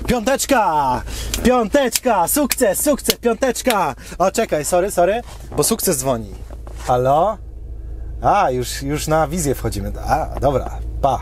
Piąteczka! Piąteczka! Sukces, sukces, piąteczka! O, czekaj, sorry, bo sukces dzwoni. Halo? A, już na wizję wchodzimy. A, dobra, pa.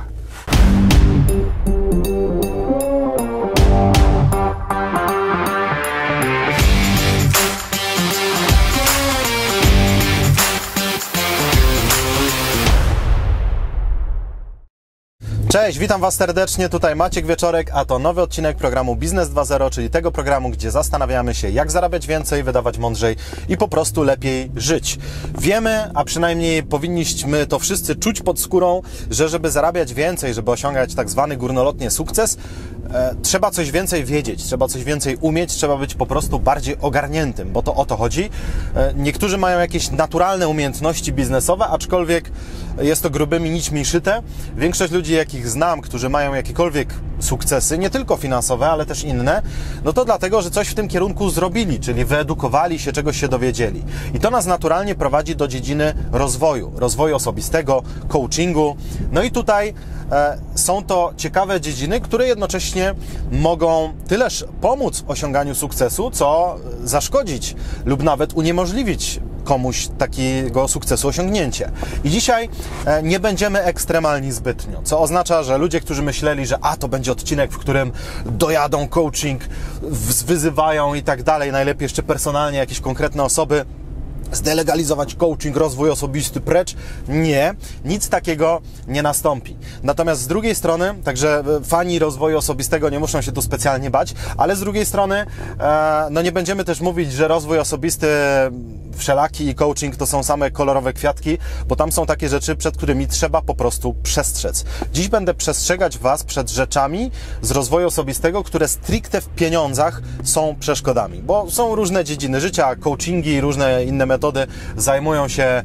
Cześć, witam Was serdecznie, tutaj Maciek Wieczorek, a to nowy odcinek programu Biznes 2.0, czyli tego programu, gdzie zastanawiamy się, jak zarabiać więcej, wydawać mądrzej i po prostu lepiej żyć. Wiemy, a przynajmniej powinniśmy to wszyscy czuć pod skórą, że żeby zarabiać więcej, żeby osiągać tak zwany górnolotnie sukces, trzeba coś więcej wiedzieć, trzeba coś więcej umieć, trzeba być po prostu bardziej ogarniętym, bo to o to chodzi. Niektórzy mają jakieś naturalne umiejętności biznesowe, aczkolwiek jest to grubymi nićmi szyte. Większość ludzi, jakich znam, którzy mają jakiekolwiek sukcesy, nie tylko finansowe, ale też inne, no to dlatego, że coś w tym kierunku zrobili, czyli wyedukowali się, czegoś się dowiedzieli. I to nas naturalnie prowadzi do dziedziny rozwoju osobistego, coachingu. No i tutaj są to ciekawe dziedziny, które jednocześnie mogą tyleż pomóc w osiąganiu sukcesu, co zaszkodzić lub nawet uniemożliwić komuś takiego sukcesu osiągnięcie. I dzisiaj nie będziemy ekstremalni zbytnio, co oznacza, że ludzie, którzy myśleli, że to będzie odcinek, w którym dojadą coaching, wyzywają i tak dalej, najlepiej jeszcze personalnie jakieś konkretne osoby, zdelegalizować coaching, rozwój osobisty precz. Nie, nic takiego nie nastąpi. Natomiast z drugiej strony, także fani rozwoju osobistego nie muszą się tu specjalnie bać, ale z drugiej strony no nie będziemy też mówić, że rozwój osobisty wszelaki i coaching to są same kolorowe kwiatki, bo tam są takie rzeczy, przed którymi trzeba po prostu przestrzec. Dziś będę przestrzegać Was przed rzeczami z rozwoju osobistego, które stricte w pieniądzach są przeszkodami, bo są różne dziedziny życia, coachingi, różne inne metody zajmują się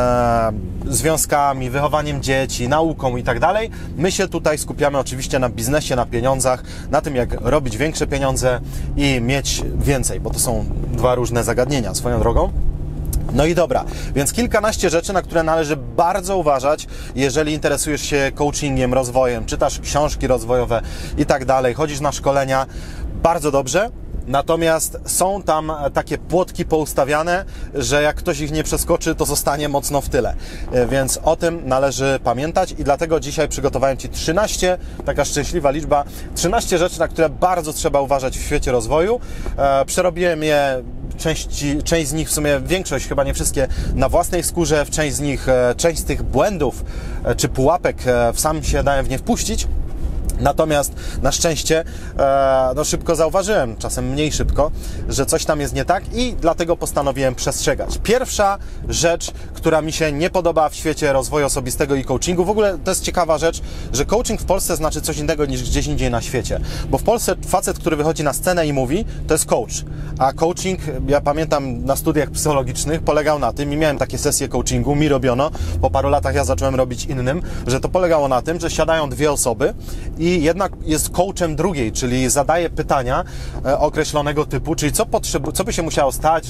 związkami, wychowaniem dzieci, nauką i tak dalej. My się tutaj skupiamy oczywiście na biznesie, na pieniądzach, na tym, jak robić większe pieniądze i mieć więcej, bo to są dwa różne zagadnienia swoją drogą. No i dobra, więc kilkanaście rzeczy, na które należy bardzo uważać, jeżeli interesujesz się coachingiem, rozwojem, czytasz książki rozwojowe i tak dalej, chodzisz na szkolenia, bardzo dobrze. Natomiast są tam takie płotki poustawiane, że jak ktoś ich nie przeskoczy, to zostanie mocno w tyle. Więc o tym należy pamiętać i dlatego dzisiaj przygotowałem Ci 13, taka szczęśliwa liczba, 13 rzeczy, na które bardzo trzeba uważać w świecie rozwoju. Przerobiłem je, część z nich, w sumie większość, chyba nie wszystkie, na własnej skórze, w część z tych błędów czy pułapek sam się dałem w nie wpuścić. Natomiast na szczęście no szybko zauważyłem, czasem mniej szybko, że coś tam jest nie tak i dlatego postanowiłem przestrzegać. Pierwsza rzecz, która mi się nie podoba w świecie rozwoju osobistego i coachingu, w ogóle to jest ciekawa rzecz, że coaching w Polsce znaczy coś innego niż gdzieś indziej na świecie. Bo w Polsce facet, który wychodzi na scenę i mówi, to jest coach. A coaching, ja pamiętam na studiach psychologicznych, polegał na tym i miałem takie sesje coachingu, mi robiono, po paru latach ja zacząłem robić innym, że to polegało na tym, że siadają dwie osoby i jedna jest coachem drugiej, czyli zadaje pytania określonego typu, czyli co by się musiało stać,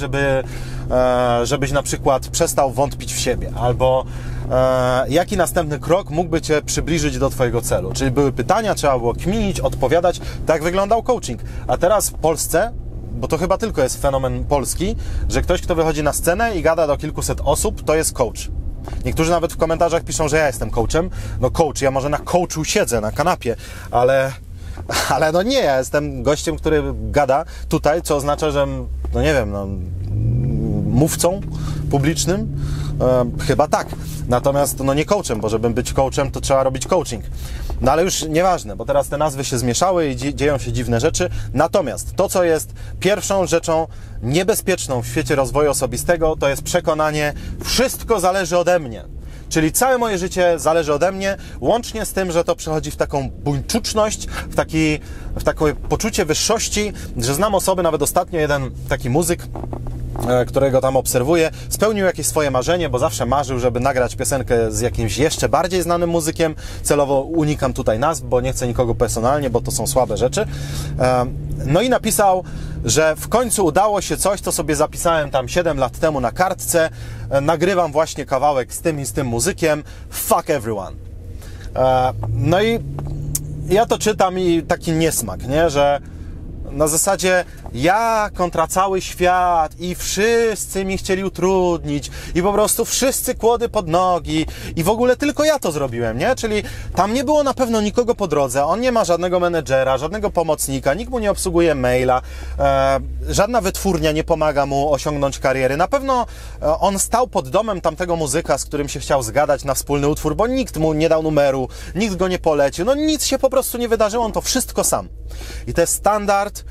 żebyś na przykład przestał wątpić w siebie, albo jaki następny krok mógłby Cię przybliżyć do Twojego celu. Czyli były pytania, trzeba było kminić, odpowiadać. Tak wyglądał coaching. A teraz w Polsce, bo to chyba tylko jest fenomen polski, że ktoś, kto wychodzi na scenę i gada do kilkuset osób, to jest coach. Niektórzy nawet w komentarzach piszą, że ja jestem coachem. No coach, ja może na coachu siedzę, na kanapie, ale no nie, ja jestem gościem, który gada tutaj, co oznacza, że, no nie wiem, no, mówcą publicznym? Chyba tak. Natomiast no nie coachem, bo żeby być coachem, to trzeba robić coaching. No ale już nieważne, bo teraz te nazwy się zmieszały i dzieją się dziwne rzeczy. Natomiast to, co jest pierwszą rzeczą niebezpieczną w świecie rozwoju osobistego, to jest przekonanie, wszystko zależy ode mnie. Czyli całe moje życie zależy ode mnie, łącznie z tym, że to przechodzi w taką buńczuczność, w takie poczucie wyższości, że znam osoby, nawet ostatnio jeden taki muzyk, którego tam obserwuję, spełnił jakieś swoje marzenie, bo zawsze marzył, żeby nagrać piosenkę z jakimś jeszcze bardziej znanym muzykiem. Celowo unikam tutaj nazw, bo nie chcę nikogo personalnie, bo to są słabe rzeczy. No i napisał, że w końcu udało się coś, co sobie zapisałem tam 7 lat temu na kartce. Nagrywam właśnie kawałek z tym i z tym muzykiem. Fuck everyone. No i ja to czytam i taki niesmak, nie? Że na zasadzie ja kontra cały świat i wszyscy mi chcieli utrudnić i po prostu wszyscy kłody pod nogi i w ogóle tylko ja to zrobiłem, nie? Czyli tam nie było na pewno nikogo po drodze, on nie ma żadnego menedżera, żadnego pomocnika, nikt mu nie obsługuje maila, żadna wytwórnia nie pomaga mu osiągnąć kariery. Na pewno on stał pod domem tamtego muzyka, z którym się chciał zgadać na wspólny utwór, bo nikt mu nie dał numeru, nikt go nie polecił, no nic się po prostu nie wydarzyło, on to wszystko sam. I to jest standard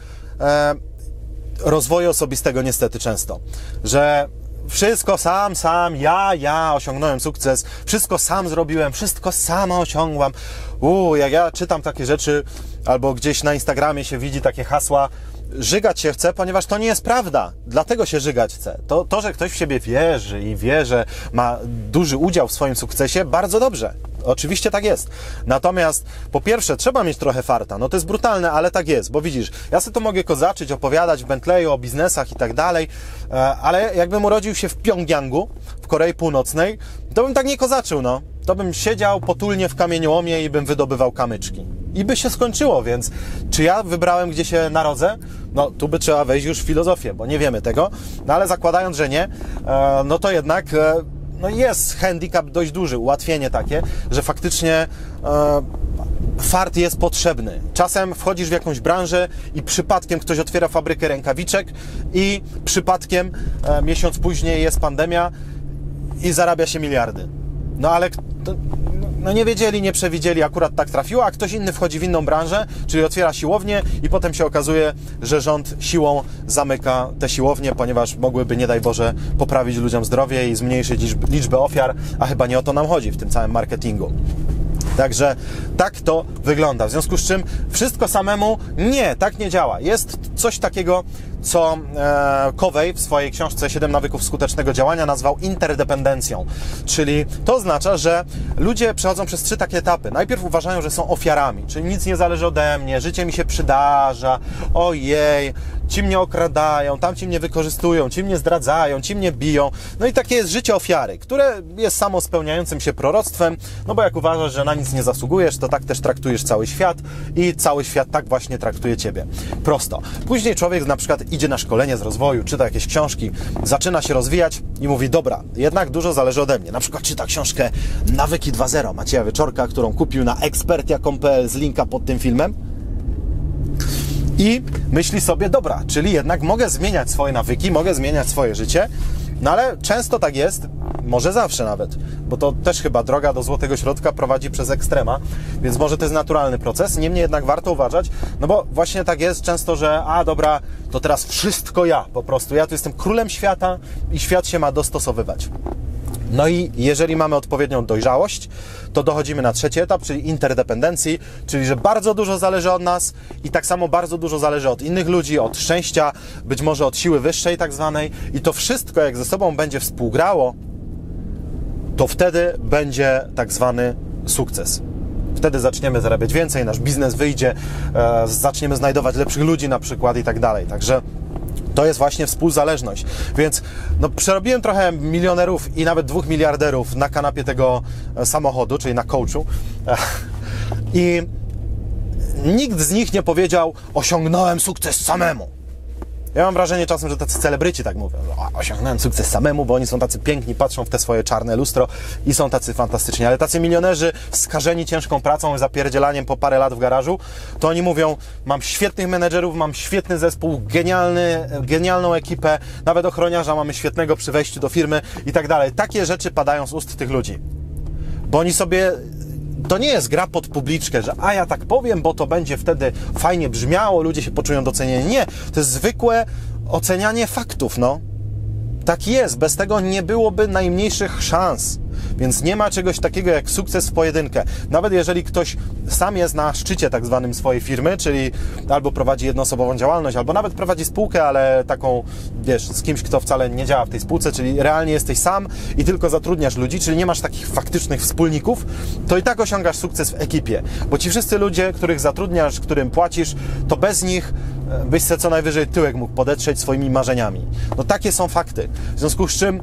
rozwoju osobistego niestety często, że wszystko sam, ja osiągnąłem sukces, wszystko sam zrobiłem, wszystko sama osiągłam. Jak ja czytam takie rzeczy, albo gdzieś na Instagramie się widzi takie hasła, żygać się chce, ponieważ to nie jest prawda, dlatego się żygać chce. To, że ktoś w siebie wierzy i wie, że ma duży udział w swoim sukcesie, bardzo dobrze. Oczywiście tak jest. Natomiast po pierwsze trzeba mieć trochę farta. No to jest brutalne, ale tak jest, bo widzisz, ja sobie to mogę kozaczyć, opowiadać w Bentleyu o biznesach i tak dalej, ale jakbym urodził się w Pjongjangu, w Korei Północnej, to bym tak nie kozaczył, no. To bym siedział potulnie w kamieniołomie i bym wydobywał kamyczki. I by się skończyło, więc czy ja wybrałem, gdzie się narodzę? No tu by trzeba wejść już w filozofię, bo nie wiemy tego, no ale zakładając, że nie, no to jednak no jest handicap dość duży, ułatwienie takie, że faktycznie fart jest potrzebny. Czasem wchodzisz w jakąś branżę i przypadkiem ktoś otwiera fabrykę rękawiczek i przypadkiem miesiąc później jest pandemia i zarabia się miliardy. No ale no nie wiedzieli, nie przewidzieli, akurat tak trafiło, a ktoś inny wchodzi w inną branżę, czyli otwiera siłownię i potem się okazuje, że rząd siłą zamyka te siłownie, ponieważ mogłyby, nie daj Boże, poprawić ludziom zdrowie i zmniejszyć liczbę ofiar, a chyba nie o to nam chodzi w tym całym marketingu. Także tak to wygląda. W związku z czym wszystko samemu nie, tak nie działa. Jest coś takiego, co Covey w swojej książce 7 nawyków skutecznego działania nazwał interdependencją. Czyli to oznacza, że ludzie przechodzą przez 3 takie etapy. Najpierw uważają, że są ofiarami, czyli nic nie zależy ode mnie, życie mi się przydarza, ojej, ci mnie okradają, tamci mnie wykorzystują, ci mnie zdradzają, ci mnie biją. No i takie jest życie ofiary, które jest samo spełniającym się proroctwem, no bo jak uważasz, że na nic nie zasługujesz, to tak też traktujesz cały świat i cały świat tak właśnie traktuje ciebie. Prosto. Później człowiek na przykład idzie na szkolenie z rozwoju, czyta jakieś książki, zaczyna się rozwijać i mówi, dobra, jednak dużo zależy ode mnie. Na przykład czyta książkę Nawyki 2.0 Macieja Wieczorka, którą kupił na ekspertia.pl z linka pod tym filmem. I myśli sobie, dobra, czyli jednak mogę zmieniać swoje nawyki, mogę zmieniać swoje życie, no ale często tak jest, może zawsze nawet, bo to też chyba droga do złotego środka prowadzi przez ekstrema, więc może to jest naturalny proces, niemniej jednak warto uważać, no bo właśnie tak jest często, że dobra, to teraz wszystko ja po prostu, ja tu jestem królem świata i świat się ma dostosowywać. No i jeżeli mamy odpowiednią dojrzałość, to dochodzimy na 3. etap, czyli interdependencji, czyli że bardzo dużo zależy od nas i tak samo bardzo dużo zależy od innych ludzi, od szczęścia, być może od siły wyższej tak zwanej i to wszystko jak ze sobą będzie współgrało, to wtedy będzie tak zwany sukces. Wtedy zaczniemy zarabiać więcej, nasz biznes wyjdzie, zaczniemy znajdować lepszych ludzi na przykład i tak dalej. Także to jest właśnie współzależność. Więc no, przerobiłem trochę milionerów i nawet 2 miliarderów na kanapie tego samochodu, czyli na coachu. I nikt z nich nie powiedział, osiągnąłem sukces samemu. Ja mam wrażenie czasem, że tacy celebryci tak mówią, osiągnąłem sukces samemu, bo oni są tacy piękni, patrzą w te swoje czarne lustro i są tacy fantastyczni. Ale tacy milionerzy skażeni ciężką pracą i zapierdzielaniem po parę lat w garażu, to oni mówią, mam świetnych menedżerów, mam świetny zespół, genialną ekipę, nawet ochroniarza mamy świetnego przy wejściu do firmy i tak dalej. Takie rzeczy padają z ust tych ludzi. Bo oni sobie... To nie jest gra pod publiczkę, że ja tak powiem, bo to będzie wtedy fajnie brzmiało, ludzie się poczują docenieni. Nie, to jest zwykłe ocenianie faktów, no. Tak jest, bez tego nie byłoby najmniejszych szans. Więc nie ma czegoś takiego jak sukces w pojedynkę. Nawet jeżeli ktoś sam jest na szczycie tak zwanym swojej firmy, czyli albo prowadzi jednoosobową działalność, albo nawet prowadzi spółkę, ale taką, wiesz, z kimś, kto wcale nie działa w tej spółce, czyli realnie jesteś sam i tylko zatrudniasz ludzi, czyli nie masz takich faktycznych wspólników, to i tak osiągasz sukces w ekipie. Bo ci wszyscy ludzie, których zatrudniasz, którym płacisz, to bez nich byś se co najwyżej tyłek mógł podetrzeć swoimi marzeniami. No takie są fakty. W związku z czym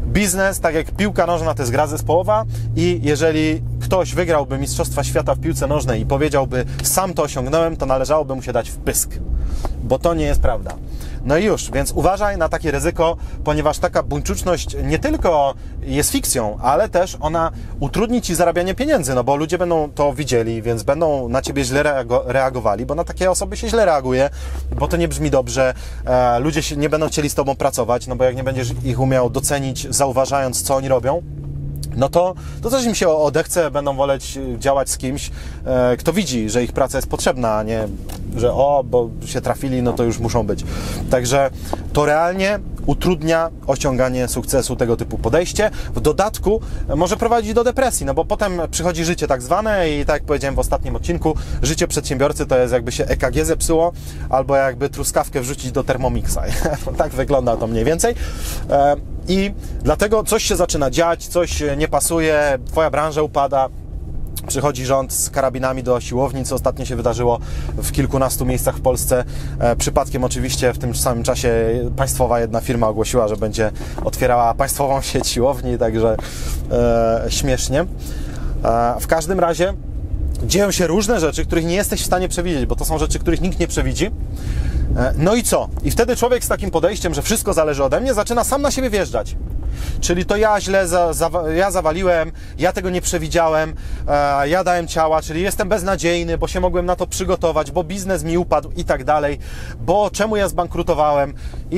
Biznes, tak jak piłka nożna, to jest gra zespołowa i jeżeli ktoś wygrałby Mistrzostwa Świata w piłce nożnej i powiedziałby, sam to osiągnąłem, to należałoby mu się dać w pysk, bo to nie jest prawda. No i już, więc uważaj na takie ryzyko, ponieważ taka buńczuczność nie tylko jest fikcją, ale też ona utrudni Ci zarabianie pieniędzy, no bo ludzie będą to widzieli, więc będą na Ciebie źle reagowali, bo na takie osoby się źle reaguje, bo to nie brzmi dobrze, ludzie nie będą chcieli z Tobą pracować, no bo jak nie będziesz ich umiał docenić, zauważając, co oni robią, no to też im się odechce, będą woleć działać z kimś, kto widzi, że ich praca jest potrzebna, a nie, że bo się trafili, no to już muszą być. Także to realnie utrudnia osiąganie sukcesu tego typu podejście. W dodatku może prowadzić do depresji, no bo potem przychodzi życie tak zwane i tak jak powiedziałem w ostatnim odcinku, życie przedsiębiorcy to jest jakby się EKG zepsuło, albo jakby truskawkę wrzucić do Thermomixa. Tak wygląda to mniej więcej. I dlatego coś się zaczyna dziać, coś nie pasuje, Twoja branża upada, przychodzi rząd z karabinami do siłowni, co ostatnio się wydarzyło w kilkunastu miejscach w Polsce. Przypadkiem oczywiście w tym samym czasie państwowa jedna firma ogłosiła, że będzie otwierała państwową sieć siłowni, także śmiesznie. W każdym razie dzieją się różne rzeczy, których nie jesteś w stanie przewidzieć, bo to są rzeczy, których nikt nie przewidzi. No i co? I wtedy człowiek z takim podejściem, że wszystko zależy ode mnie, zaczyna sam na siebie wjeżdżać. Czyli to ja źle ja zawaliłem, ja tego nie przewidziałem, ja dałem ciała, czyli jestem beznadziejny, bo się mogłem na to przygotować, bo biznes mi upadł i tak dalej, bo czemu ja zbankrutowałem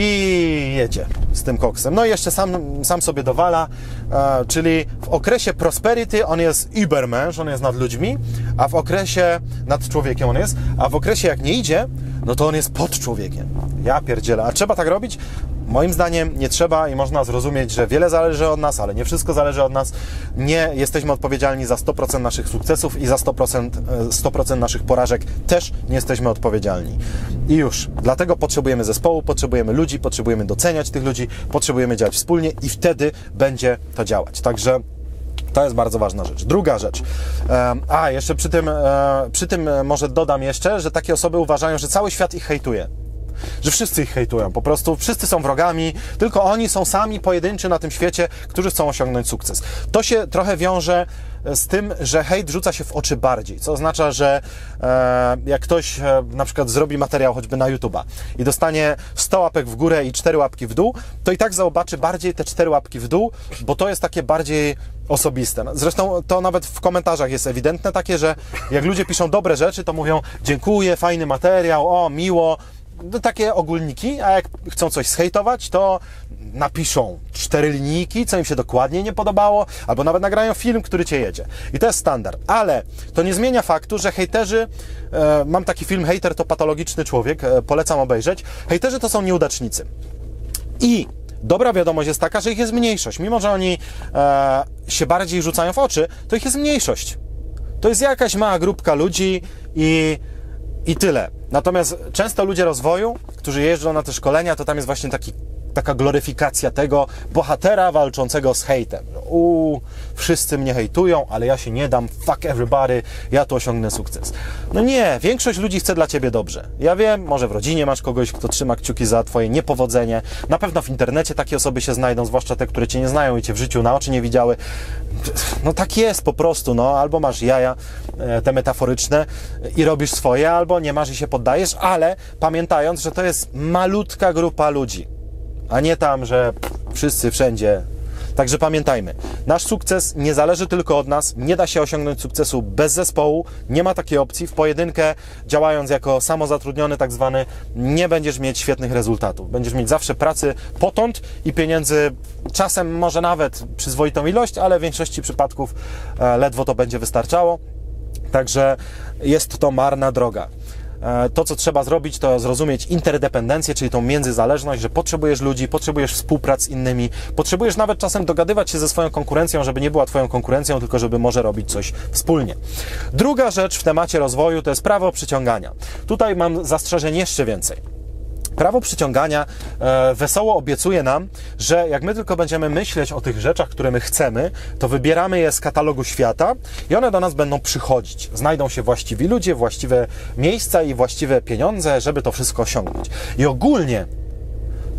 i jedzie z tym koksem. No i jeszcze sam sobie dowala, czyli w okresie prosperity on jest Übermensch, on jest nad ludźmi, a w okresie nad człowiekiem on jest, a w okresie jak nie idzie, no to on jest pod człowiekiem. Ja pierdzielę. A trzeba tak robić? Moim zdaniem nie trzeba i można zrozumieć, że wiele zależy od nas, ale nie wszystko zależy od nas. Nie jesteśmy odpowiedzialni za 100% naszych sukcesów i za 100% naszych porażek też nie jesteśmy odpowiedzialni. I już. Dlatego potrzebujemy zespołu, potrzebujemy ludzi, potrzebujemy doceniać tych ludzi, potrzebujemy działać wspólnie i wtedy będzie to działać. Także to jest bardzo ważna rzecz. Druga rzecz. Jeszcze przy tym może dodam jeszcze, że takie osoby uważają, że cały świat ich hejtuje. Że wszyscy ich hejtują, po prostu wszyscy są wrogami, tylko oni są sami pojedynczy na tym świecie, którzy chcą osiągnąć sukces. To się trochę wiąże z tym, że hejt rzuca się w oczy bardziej, co oznacza, że jak ktoś na przykład zrobi materiał choćby na YouTube'a i dostanie 100 łapek w górę i 4 łapki w dół, to i tak zobaczy bardziej te 4 łapki w dół, bo to jest takie bardziej osobiste. Zresztą to nawet w komentarzach jest ewidentne takie, że jak ludzie piszą dobre rzeczy, to mówią dziękuję, fajny materiał, miło, takie ogólniki, a jak chcą coś zhejtować, to napiszą 4 linijki, co im się dokładnie nie podobało, albo nawet nagrają film, który Cię jedzie. I to jest standard. Ale to nie zmienia faktu, że hejterzy, mam taki film, Hejter to patologiczny człowiek, polecam obejrzeć, hejterzy to są nieudacznicy. I dobra wiadomość jest taka, że ich jest mniejszość. Mimo że oni się bardziej rzucają w oczy, to ich jest mniejszość. To jest jakaś mała grupka ludzi i tyle. Natomiast często ludzie rozwoju, którzy jeżdżą na te szkolenia, to tam jest właśnie taka gloryfikacja tego bohatera walczącego z hejtem. Wszyscy mnie hejtują, ale ja się nie dam, fuck everybody, ja tu osiągnę sukces. No nie, większość ludzi chce dla Ciebie dobrze. Ja wiem, może w rodzinie masz kogoś, kto trzyma kciuki za Twoje niepowodzenie. Na pewno w internecie takie osoby się znajdą, zwłaszcza te, które Cię nie znają i Cię w życiu na oczy nie widziały. No tak jest po prostu, albo masz jaja, te metaforyczne i robisz swoje, albo nie masz i się poddajesz, ale pamiętając, że to jest malutka grupa ludzi, a nie tam, że wszyscy wszędzie. Także pamiętajmy, nasz sukces nie zależy tylko od nas, nie da się osiągnąć sukcesu bez zespołu, nie ma takiej opcji, w pojedynkę działając jako samozatrudniony tak zwany, nie będziesz mieć świetnych rezultatów. Będziesz mieć zawsze pracy potąd i pieniędzy, czasem może nawet przyzwoitą ilość, ale w większości przypadków ledwo to będzie wystarczało. Także jest to marna droga. To, co trzeba zrobić, to zrozumieć interdependencję, czyli tą międzyzależność, że potrzebujesz ludzi, potrzebujesz współpracy z innymi, potrzebujesz nawet czasem dogadywać się ze swoją konkurencją, żeby nie była Twoją konkurencją, tylko żeby może robić coś wspólnie. Druga rzecz w temacie rozwoju to jest prawo przyciągania. Tutaj mam zastrzeżeń jeszcze więcej. Prawo przyciągania wesoło obiecuje nam, że jak my tylko będziemy myśleć o tych rzeczach, które my chcemy, to wybieramy je z katalogu świata i one do nas będą przychodzić. Znajdą się właściwi ludzie, właściwe miejsca i właściwe pieniądze, żeby to wszystko osiągnąć. I ogólnie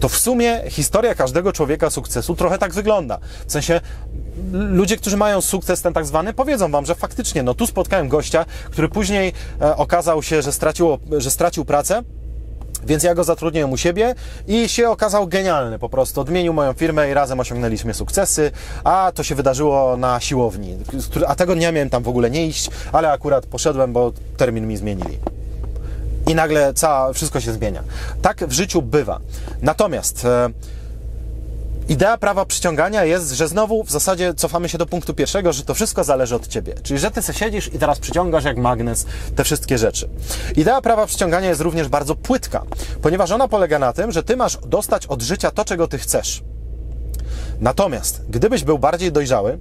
to w sumie historia każdego człowieka sukcesu trochę tak wygląda. W sensie ludzie, którzy mają sukces ten tak zwany, powiedzą wam, że faktycznie, no tu spotkałem gościa, który później okazał się, że stracił pracę, więc ja go zatrudniłem u siebie i się okazał genialny po prostu. Odmienił moją firmę i razem osiągnęliśmy sukcesy, a to się wydarzyło na siłowni. A tego dnia miałem tam w ogóle nie iść, ale akurat poszedłem, bo termin mi zmienili. I nagle wszystko się zmienia. Tak w życiu bywa. Natomiast idea prawa przyciągania jest, że znowu w zasadzie cofamy się do punktu pierwszego, że to wszystko zależy od ciebie. Czyli, że ty se siedzisz i teraz przyciągasz jak magnes te wszystkie rzeczy. Idea prawa przyciągania jest również bardzo płytka, ponieważ ona polega na tym, że ty masz dostać od życia to, czego ty chcesz. Natomiast gdybyś był bardziej dojrzały,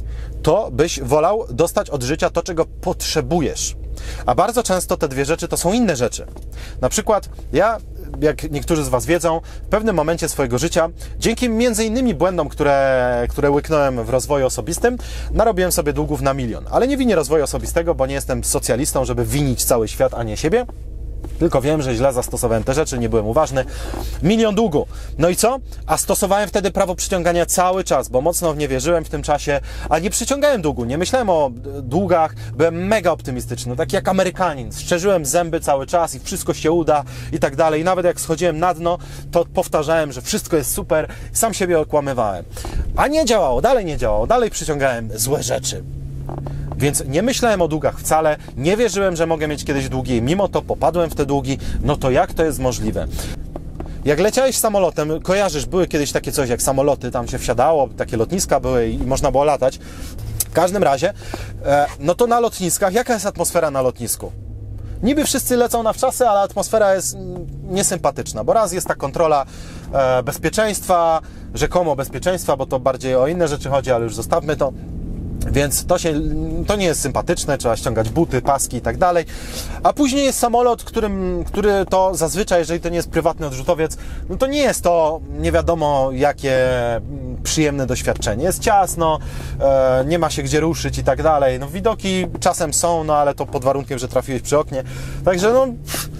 to byś wolał dostać od życia to, czego potrzebujesz. A bardzo często te dwie rzeczy to są inne rzeczy. Na przykład ja, jak niektórzy z was wiedzą, w pewnym momencie swojego życia, dzięki między innymi błędom, które łyknąłem w rozwoju osobistym, narobiłem sobie długów na 1 000 000. Ale nie winię rozwoju osobistego, bo nie jestem socjalistą, żeby winić cały świat, a nie siebie. Tylko wiem, że źle zastosowałem te rzeczy, nie byłem uważny. 1 000 000 długu. No i co? A stosowałem wtedy prawo przyciągania cały czas, bo mocno w nie wierzyłem w tym czasie, a nie przyciągałem długu, nie myślałem o długach, byłem mega optymistyczny, taki jak Amerykanin. Szczerzyłem zęby cały czas i wszystko się uda i tak dalej. I nawet jak schodziłem na dno, to powtarzałem, że wszystko jest super, sam siebie okłamywałem. A nie działało, dalej przyciągałem złe rzeczy. Więc nie myślałem o długach wcale, nie wierzyłem, że mogę mieć kiedyś długi, mimo to popadłem w te długi, no to jak to jest możliwe? Jak leciałeś samolotem, kojarzysz, były kiedyś takie coś jak samoloty, tam się wsiadało, takie lotniska były i można było latać. W każdym razie, no to na lotniskach, jaka jest atmosfera na lotnisku? Niby wszyscy lecą na wczasy, ale atmosfera jest niesympatyczna, bo raz jest ta kontrola bezpieczeństwa, rzekomo bezpieczeństwa, bo to bardziej o inne rzeczy chodzi, ale już zostawmy to. Więc to nie jest sympatyczne, trzeba ściągać buty, paski i tak dalej. A później jest samolot, który to zazwyczaj, jeżeli to nie jest prywatny odrzutowiec, no to nie jest to nie wiadomo jakie przyjemne doświadczenie. Jest ciasno, nie ma się gdzie ruszyć i tak dalej. No widoki czasem są, no ale to pod warunkiem, że trafiłeś przy oknie. Także no...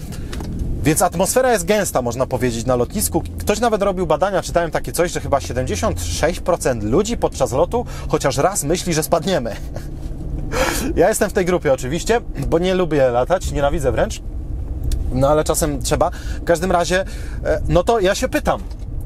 Więc atmosfera jest gęsta, można powiedzieć, na lotnisku. Ktoś nawet robił badania, czytałem takie coś, że chyba 76% ludzi podczas lotu chociaż raz myśli, że spadniemy. Ja jestem w tej grupie oczywiście, bo nie lubię latać, nienawidzę wręcz. No ale czasem trzeba. W każdym razie, no to ja się pytam.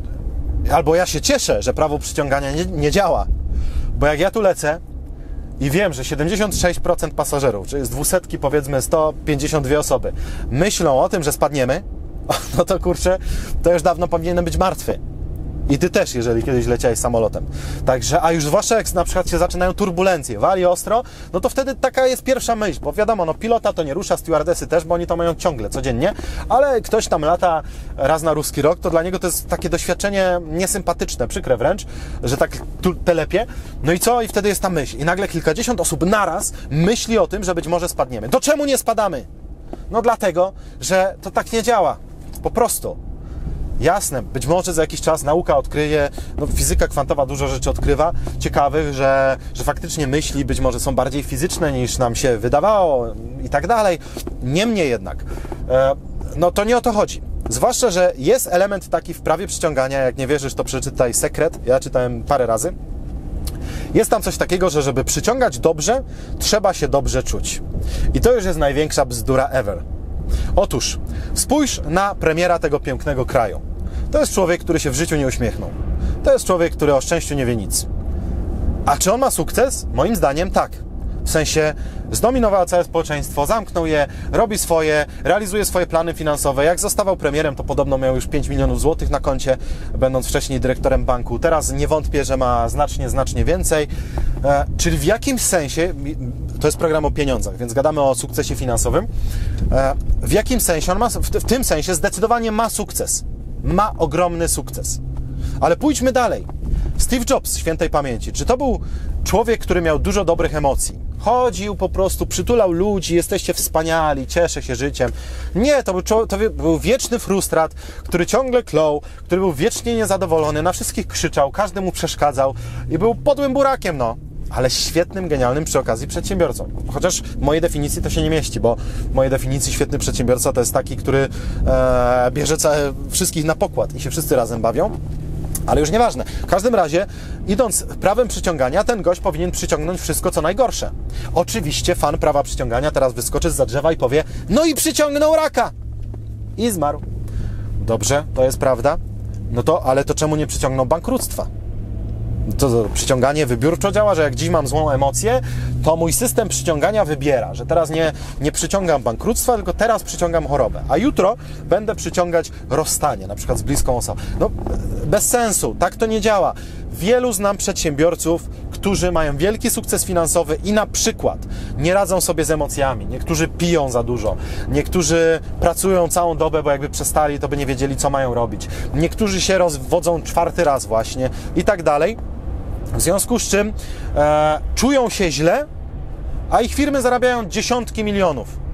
Albo ja się cieszę, że prawo przyciągania nie działa. Bo jak ja tu lecę i wiem, że 76% pasażerów, czyli z 200 powiedzmy 152 osoby, myślą o tym, że spadniemy, no to kurczę, to już dawno powinienem być martwy. I ty też, jeżeli kiedyś leciałeś samolotem. Także, a już zwłaszcza jak na przykład się zaczynają turbulencje, wali ostro, no to wtedy taka jest pierwsza myśl, bo wiadomo, no pilota to nie rusza, stewardesy też, bo oni to mają ciągle, codziennie, ale ktoś tam lata raz na ruski rok, to dla niego to jest takie doświadczenie niesympatyczne, przykre wręcz, że tak telepie. No i co? I wtedy jest ta myśl. I nagle kilkadziesiąt osób naraz myśli o tym, że być może spadniemy. To czemu nie spadamy? No dlatego, że to tak nie działa. Po prostu. Jasne, być może za jakiś czas nauka odkryje, no fizyka kwantowa dużo rzeczy odkrywa, ciekawych, że faktycznie myśli być może są bardziej fizyczne niż nam się wydawało i tak dalej. Niemniej jednak, no to nie o to chodzi. Zwłaszcza, że jest element taki w prawie przyciągania, jak nie wierzysz, to przeczytaj Sekret, ja czytałem parę razy. Jest tam coś takiego, że żeby przyciągać dobrze, trzeba się dobrze czuć. I to już jest największa bzdura ever. Otóż, spójrz na premiera tego pięknego kraju. To jest człowiek, który się w życiu nie uśmiechnął. To jest człowiek, który o szczęściu nie wie nic. A czy on ma sukces? Moim zdaniem tak. W sensie zdominował całe społeczeństwo, zamknął je, robi swoje, realizuje swoje plany finansowe. Jak zostawał premierem, to podobno miał już 5 milionów złotych na koncie, będąc wcześniej dyrektorem banku. Teraz nie wątpię, że ma znacznie więcej. Czyli w jakimś sensie, to jest program o pieniądzach, więc gadamy o sukcesie finansowym, w jakim sensie on ma, w tym sensie zdecydowanie ma sukces. Ma ogromny sukces. Ale pójdźmy dalej. Steve Jobs, świętej pamięci. Czy to był człowiek, który miał dużo dobrych emocji? Chodził po prostu, przytulał ludzi, jesteście wspaniali, cieszę się życiem. Nie, to był wieczny frustrat, który ciągle klął, który był wiecznie niezadowolony, na wszystkich krzyczał, każdy mu przeszkadzał i był podłym burakiem, no. ale świetnym, genialnym przy okazji przedsiębiorcą. Chociaż w mojej definicji to się nie mieści, bo w mojej definicji świetny przedsiębiorca to jest taki, który bierze wszystkich na pokład i się wszyscy razem bawią. Ale już nieważne. W każdym razie, idąc prawem przyciągania, ten gość powinien przyciągnąć wszystko, co najgorsze. Oczywiście fan prawa przyciągania teraz wyskoczy zza drzewa i powie: no i przyciągnął raka! I zmarł. Dobrze, to jest prawda. No to, ale to czemu nie przyciągnął bankructwa? To przyciąganie wybiórczo działa, że jak dziś mam złą emocję, to mój system przyciągania wybiera, że teraz nie przyciągam bankructwa, tylko teraz przyciągam chorobę, a jutro będę przyciągać rozstanie, na przykład z bliską osobą. No, bez sensu, tak to nie działa. Wielu znam przedsiębiorców, którzy mają wielki sukces finansowy i na przykład nie radzą sobie z emocjami. Niektórzy piją za dużo, niektórzy pracują całą dobę, bo jakby przestali, to by nie wiedzieli, co mają robić. Niektórzy się rozwodzą 4. raz właśnie i tak dalej. W związku z czym czują się źle, a ich firmy zarabiają dziesiątki milionów.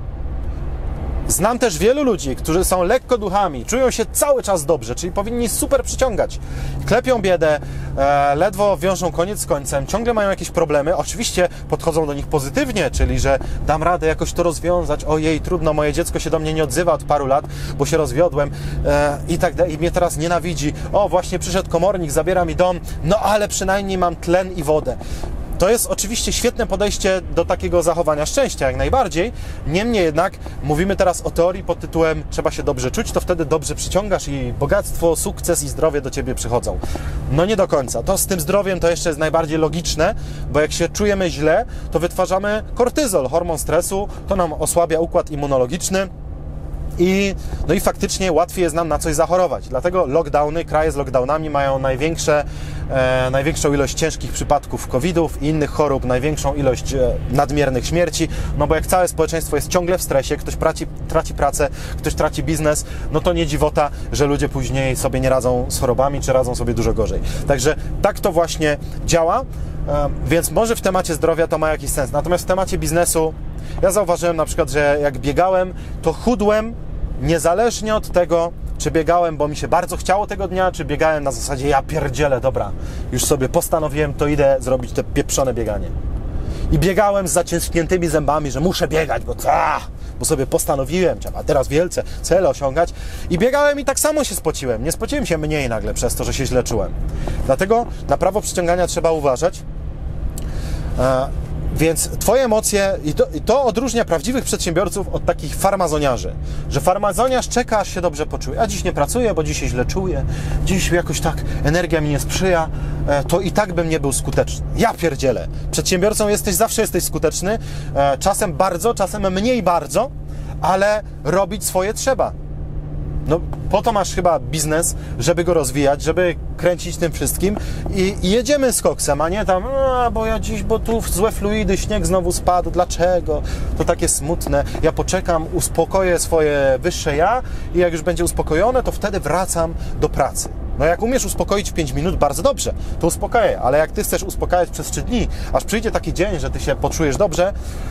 Znam też wielu ludzi, którzy są lekko duchami, czują się cały czas dobrze, czyli powinni super przyciągać. Klepią biedę, ledwo wiążą koniec z końcem, ciągle mają jakieś problemy. Oczywiście podchodzą do nich pozytywnie, czyli że dam radę jakoś to rozwiązać. Ojej, trudno, moje dziecko się do mnie nie odzywa od paru lat, bo się rozwiodłem i tak dalej, i mnie teraz nienawidzi. O, właśnie przyszedł komornik, zabiera mi dom, no ale przynajmniej mam tlen i wodę. To jest oczywiście świetne podejście do takiego zachowania szczęścia, jak najbardziej. Niemniej jednak mówimy teraz o teorii pod tytułem trzeba się dobrze czuć, to wtedy dobrze przyciągasz i bogactwo, sukces i zdrowie do Ciebie przychodzą. No nie do końca. To z tym zdrowiem to jeszcze jest najbardziej logiczne, bo jak się czujemy źle, to wytwarzamy kortyzol, hormon stresu, to nam osłabia układ immunologiczny. No i faktycznie łatwiej jest nam na coś zachorować. Dlatego lockdowny, kraje z lockdownami mają największą ilość ciężkich przypadków COVID-ów i innych chorób, największą ilość nadmiernych śmierci, no bo jak całe społeczeństwo jest ciągle w stresie, ktoś traci pracę, ktoś traci biznes, no to nie dziwota, że ludzie później sobie nie radzą z chorobami, czy radzą sobie dużo gorzej. Także tak to właśnie działa, więc może w temacie zdrowia to ma jakiś sens. Natomiast w temacie biznesu ja zauważyłem na przykład, że jak biegałem, to chudłem niezależnie od tego, czy biegałem, bo mi się bardzo chciało tego dnia, czy biegałem na zasadzie ja pierdzielę, dobra, już sobie postanowiłem, to idę zrobić te pieprzone bieganie. I biegałem z zaciśniętymi zębami, że muszę biegać, bo sobie postanowiłem, trzeba teraz wielce cele osiągać. I biegałem i tak samo się spociłem. Nie spociłem się mniej nagle przez to, że się źle czułem. Dlatego na prawo przyciągania trzeba uważać. Więc Twoje emocje, i to odróżnia prawdziwych przedsiębiorców od takich farmazoniarzy, że farmazoniarz czeka, aż się dobrze poczuje. A dziś nie pracuję, bo dziś się źle czuję, dziś jakoś tak energia mi nie sprzyja, to i tak bym nie był skuteczny. Ja pierdzielę. Przedsiębiorcą zawsze jesteś skuteczny, czasem bardzo, czasem mniej bardzo, ale robić swoje trzeba. No po to masz chyba biznes, żeby go rozwijać, żeby kręcić tym wszystkim i jedziemy z koksem, a nie tam, bo tu złe fluidy, śnieg znowu spadł, dlaczego? To takie smutne, ja poczekam, uspokoję swoje wyższe ja i jak już będzie uspokojone, to wtedy wracam do pracy. No jak umiesz uspokoić w 5 minut, bardzo dobrze, to uspokajaj, ale jak Ty chcesz uspokajać przez 3 dni, aż przyjdzie taki dzień, że Ty się poczujesz dobrze,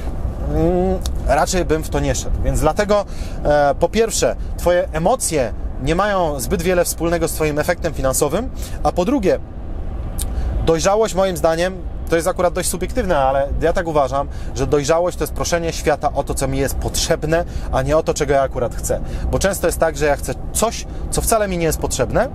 raczej bym w to nie szedł. Więc dlatego po pierwsze, Twoje emocje nie mają zbyt wiele wspólnego z Twoim efektem finansowym, a po drugie, dojrzałość moim zdaniem, to jest akurat dość subiektywne, ale ja tak uważam, że dojrzałość to jest proszenie świata o to, co mi jest potrzebne, a nie o to, czego ja akurat chcę. Bo często jest tak, że ja chcę coś, co wcale mi nie jest potrzebne,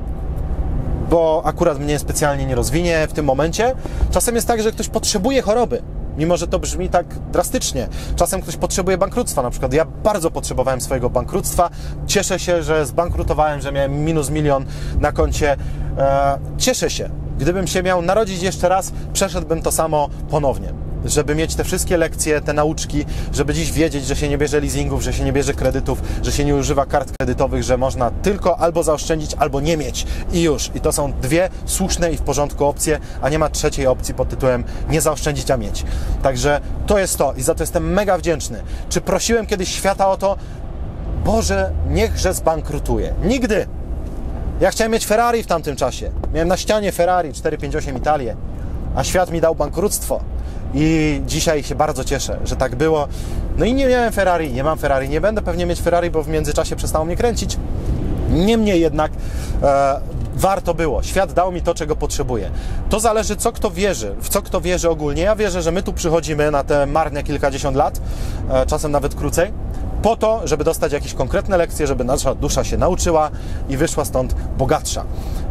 bo akurat mnie specjalnie nie rozwinie w tym momencie. Czasem jest tak, że ktoś potrzebuje choroby, mimo że to brzmi tak drastycznie. Czasem ktoś potrzebuje bankructwa. Na przykład ja bardzo potrzebowałem swojego bankructwa. Cieszę się, że zbankrutowałem, że miałem -1 milion na koncie. Cieszę się. Gdybym się miał narodzić jeszcze raz, przeszedłbym to samo ponownie. Żeby mieć te wszystkie lekcje, te nauczki, żeby dziś wiedzieć, że się nie bierze leasingów, że się nie bierze kredytów, że się nie używa kart kredytowych, że można tylko albo zaoszczędzić, albo nie mieć. I już. I to są 2 słuszne i w porządku opcje, a nie ma trzeciej opcji pod tytułem nie zaoszczędzić, a mieć. Także to jest to i za to jestem mega wdzięczny. Czy prosiłem kiedyś świata o to? Boże, niechże zbankrutuje. Nigdy! Ja chciałem mieć Ferrari w tamtym czasie. Miałem na ścianie Ferrari 458 Italię, a świat mi dał bankructwo. I dzisiaj się bardzo cieszę, że tak było. No i nie miałem Ferrari, nie mam Ferrari, nie będę pewnie mieć Ferrari, bo w międzyczasie przestało mnie kręcić. Niemniej jednak warto było. Świat dał mi to, czego potrzebuję. To zależy, w co kto wierzy ogólnie. Ja wierzę, że my tu przychodzimy na te marne kilkadziesiąt lat, czasem nawet krócej, po to, żeby dostać jakieś konkretne lekcje, żeby nasza dusza się nauczyła i wyszła stąd bogatsza.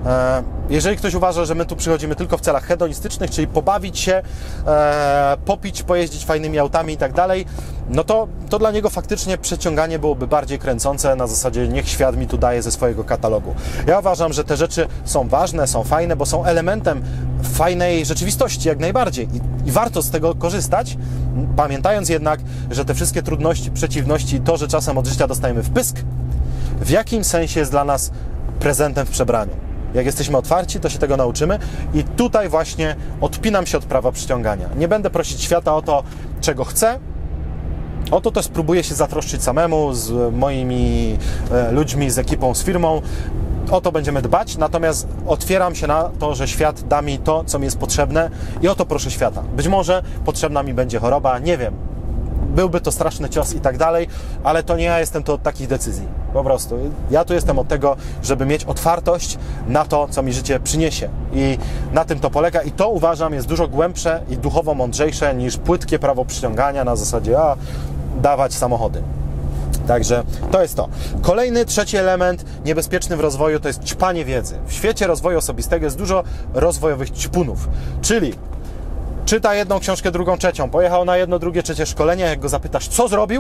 Jeżeli ktoś uważa, że my tu przychodzimy tylko w celach hedonistycznych, czyli pobawić się, popić, pojeździć fajnymi autami i tak dalej, no to dla niego faktycznie przeciąganie byłoby bardziej kręcące, na zasadzie niech świat mi tu daje ze swojego katalogu. Ja uważam, że te rzeczy są ważne, są fajne, bo są elementem fajnej rzeczywistości jak najbardziej i warto z tego korzystać, pamiętając jednak, że te wszystkie trudności, przeciwności, to, że czasem od życia dostajemy wpysk, w jakim sensie jest dla nas prezentem w przebraniu. Jak jesteśmy otwarci, to się tego nauczymy i tutaj właśnie odpinam się od prawa przyciągania. Nie będę prosić świata o to, czego chcę, o to też spróbuję się zatroszczyć samemu, z moimi ludźmi, z ekipą, z firmą. O to będziemy dbać, natomiast otwieram się na to, że świat da mi to, co mi jest potrzebne i o to proszę świata. Być może potrzebna mi będzie choroba, nie wiem. Byłby to straszny cios i tak dalej, ale to nie ja jestem tu od takich decyzji. Po prostu. Ja tu jestem od tego, żeby mieć otwartość na to, co mi życie przyniesie. I na tym to polega. I to uważam jest dużo głębsze i duchowo mądrzejsze niż płytkie prawo przyciągania na zasadzie dawać samochody. Także to jest to. Kolejny, trzeci element niebezpieczny w rozwoju to jest ćpanie wiedzy. W świecie rozwoju osobistego jest dużo rozwojowych ćpunów, czyli czyta jedną książkę, drugą, trzecią, pojechał na jedno, drugie, trzecie szkolenie, jak go zapytasz, co zrobił?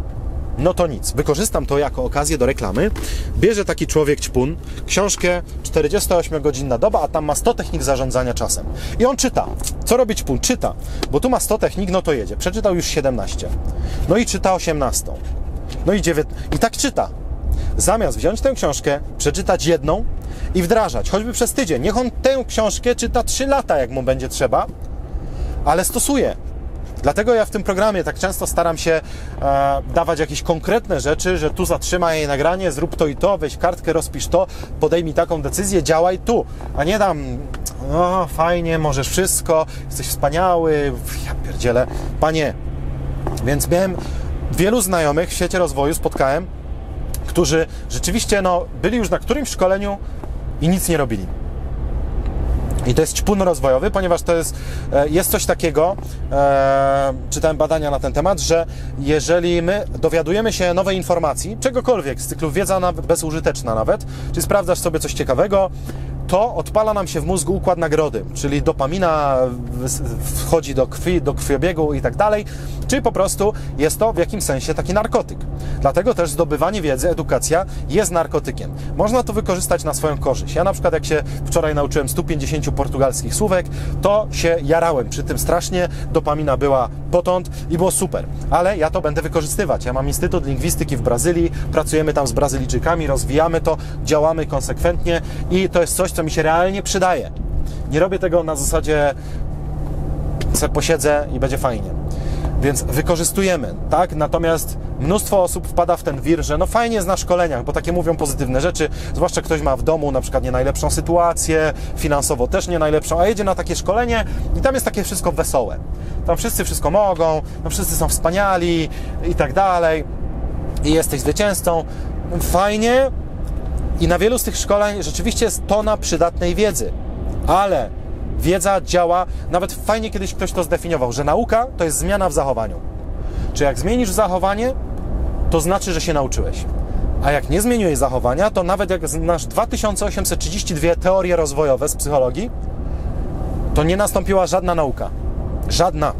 No to nic. Wykorzystam to jako okazję do reklamy. Bierze taki człowiek ćpun, książkę 48-godzinna doba, a tam ma 100 technik zarządzania czasem. I on czyta. Co robi ćpun? Czyta. Bo tu ma 100 technik, no to jedzie. Przeczytał już 17. No i czyta 18. No i 19. I tak czyta. Zamiast wziąć tę książkę, przeczytać jedną i wdrażać, choćby przez tydzień. Niech on tę książkę czyta 3 lata, jak mu będzie trzeba, ale stosuje. Dlatego ja w tym programie tak często staram się dawać jakieś konkretne rzeczy, że tu zatrzymaj jej nagranie, zrób to i to, weź kartkę, rozpisz to, podejmij taką decyzję, działaj tu, a nie tam, no fajnie, możesz wszystko, jesteś wspaniały, ja pierdzielę, panie. Więc miałem wielu znajomych w świecie rozwoju, spotkałem, którzy rzeczywiście byli już na którymś szkoleniu i nic nie robili. I to jest ćpun rozwojowy, ponieważ to jest coś takiego, czytałem badania na ten temat, że jeżeli my dowiadujemy się nowej informacji, czegokolwiek z cyklu wiedza bezużyteczna nawet, czy sprawdzasz sobie coś ciekawego, to odpala nam się w mózgu układ nagrody, czyli dopamina wchodzi do krwi, do krwiobiegu i tak dalej, czyli po prostu jest to w jakimś sensie taki narkotyk. Dlatego też zdobywanie wiedzy, edukacja jest narkotykiem. Można to wykorzystać na swoją korzyść. Ja na przykład jak się wczoraj nauczyłem 150 portugalskich słówek, to się jarałem przy tym strasznie, dopamina była potąd i było super, ale ja to będę wykorzystywać. Ja mam Instytut Lingwistyki w Brazylii, pracujemy tam z Brazylijczykami, rozwijamy to, działamy konsekwentnie i to jest coś, co mi się realnie przydaje. Nie robię tego na zasadzie sobie posiedzę i będzie fajnie. Więc wykorzystujemy, tak? Natomiast mnóstwo osób wpada w ten wir, że no fajnie jest na szkoleniach, bo takie mówią pozytywne rzeczy, zwłaszcza ktoś ma w domu na przykład nie najlepszą sytuację, finansowo też nie najlepszą, a jedzie na takie szkolenie i tam jest takie wszystko wesołe. Tam wszyscy wszystko mogą, tam wszyscy są wspaniali i tak dalej i jesteś zwycięzcą. Fajnie i na wielu z tych szkoleń rzeczywiście jest tona przydatnej wiedzy, ale wiedza działa, nawet fajnie kiedyś ktoś to zdefiniował, że nauka to jest zmiana w zachowaniu. Czy jak zmienisz zachowanie, to znaczy, że się nauczyłeś. A jak nie zmieniłeś zachowania, to nawet jak znasz 2832 teorie rozwojowe z psychologii, to nie nastąpiła żadna nauka. Żadna.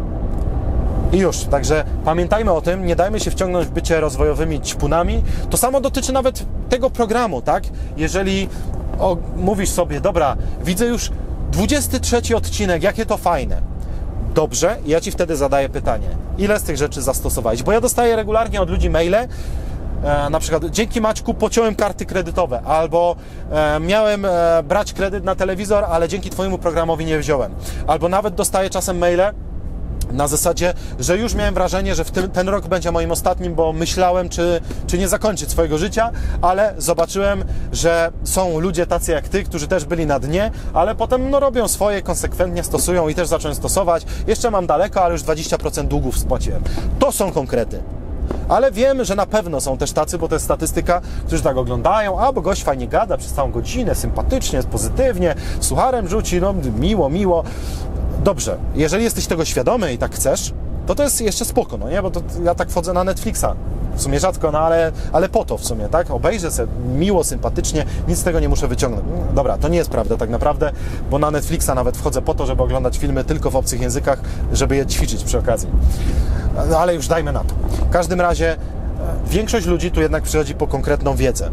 I już. Także pamiętajmy o tym, nie dajmy się wciągnąć w bycie rozwojowymi ćpunami. To samo dotyczy nawet tego programu, tak? Jeżeli mówisz sobie, dobra, widzę już 23 odcinek, jakie to fajne. Dobrze, ja Ci wtedy zadaję pytanie. Ile z tych rzeczy zastosowałeś? Bo ja dostaję regularnie od ludzi maile, na przykład dzięki Maćku pociąłem karty kredytowe, albo miałem brać kredyt na telewizor, ale dzięki Twojemu programowi nie wziąłem. Albo nawet dostaję czasem maile na zasadzie, że już miałem wrażenie, że ten rok będzie moim ostatnim, bo myślałem, czy nie zakończyć swojego życia, ale zobaczyłem, że są ludzie tacy jak Ty, którzy też byli na dnie, ale potem robią swoje, konsekwentnie stosują i też zacząłem stosować. Jeszcze mam daleko, ale już 20% długów spłaciłem. To są konkrety. Ale wiem, że na pewno są też tacy, bo to jest statystyka, którzy tak oglądają, bo gość fajnie gada przez całą godzinę, sympatycznie, pozytywnie, sucharem rzuci, no miło. Dobrze, jeżeli jesteś tego świadomy i tak chcesz, to jest jeszcze spoko, no nie? Bo to ja tak wchodzę na Netflixa. W sumie rzadko, no ale po to w sumie, tak? Obejrzę sobie miło, sympatycznie, nic z tego nie muszę wyciągnąć. Dobra, to nie jest prawda tak naprawdę, bo na Netflixa nawet wchodzę po to, żeby oglądać filmy tylko w obcych językach, żeby je ćwiczyć przy okazji. No, ale już dajmy na to. W każdym razie większość ludzi tu jednak przychodzi po konkretną wiedzę.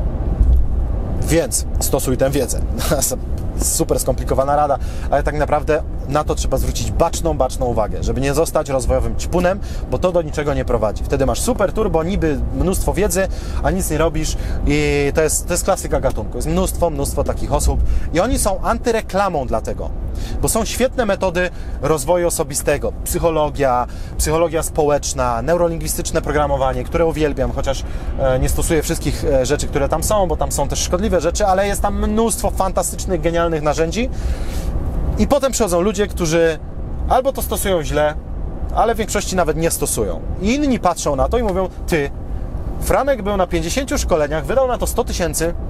Więc stosuj tę wiedzę. Super skomplikowana rada, ale tak naprawdę na to trzeba zwrócić baczną uwagę, żeby nie zostać rozwojowym ćpunem, bo to do niczego nie prowadzi. Wtedy masz super turbo, niby mnóstwo wiedzy, a nic nie robisz i to jest klasyka gatunku. Jest mnóstwo takich osób i oni są antyreklamą dlatego, bo są świetne metody rozwoju osobistego, psychologia społeczna, neurolingwistyczne programowanie, które uwielbiam, chociaż nie stosuję wszystkich rzeczy, które tam są, bo tam są też szkodliwe rzeczy, ale jest tam mnóstwo fantastycznych, genialnych narzędzi i potem przychodzą ludzie, którzy albo to stosują źle, ale w większości nawet nie stosują. I inni patrzą na to i mówią, ty, Franek był na 50 szkoleniach, wydał na to 100 000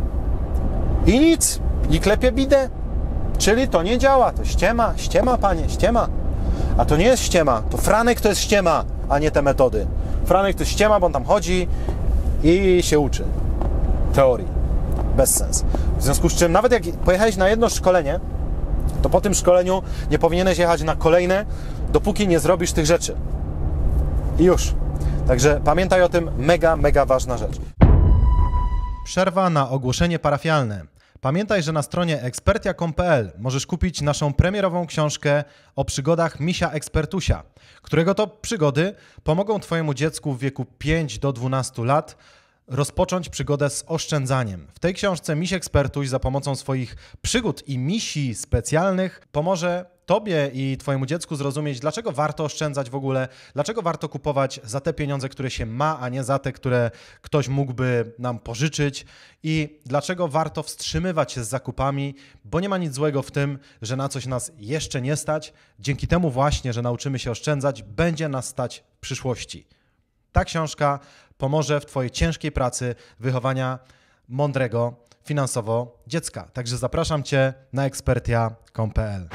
i nic, i klepie bidę. Czyli to nie działa, to ściema panie, ściema. A to nie jest ściema, to Franek to jest ściema, a nie te metody. Franek to jest ściema, bo on tam chodzi i się uczy teorii. Bez sensu. W związku z czym nawet jak pojechałeś na jedno szkolenie, to po tym szkoleniu nie powinieneś jechać na kolejne, dopóki nie zrobisz tych rzeczy. I już. Także pamiętaj o tym, mega ważna rzecz. Przerwa na ogłoszenie parafialne. Pamiętaj, że na stronie expertia.com.pl możesz kupić naszą premierową książkę o przygodach Misia Ekspertusia, którego to przygody pomogą Twojemu dziecku w wieku 5 do 12 lat rozpocząć przygodę z oszczędzaniem. W tej książce Miś Ekspertuś za pomocą swoich przygód i misi specjalnych pomoże Tobie i Twojemu dziecku zrozumieć, dlaczego warto oszczędzać w ogóle, dlaczego warto kupować za te pieniądze, które się ma, a nie za te, które ktoś mógłby nam pożyczyć i dlaczego warto wstrzymywać się z zakupami, bo nie ma nic złego w tym, że na coś nas jeszcze nie stać. Dzięki temu właśnie, że nauczymy się oszczędzać, będzie nas stać w przyszłości. Ta książka pomoże w Twojej ciężkiej pracy wychowania mądrego finansowo dziecka. Także zapraszam Cię na expertia.com.pl.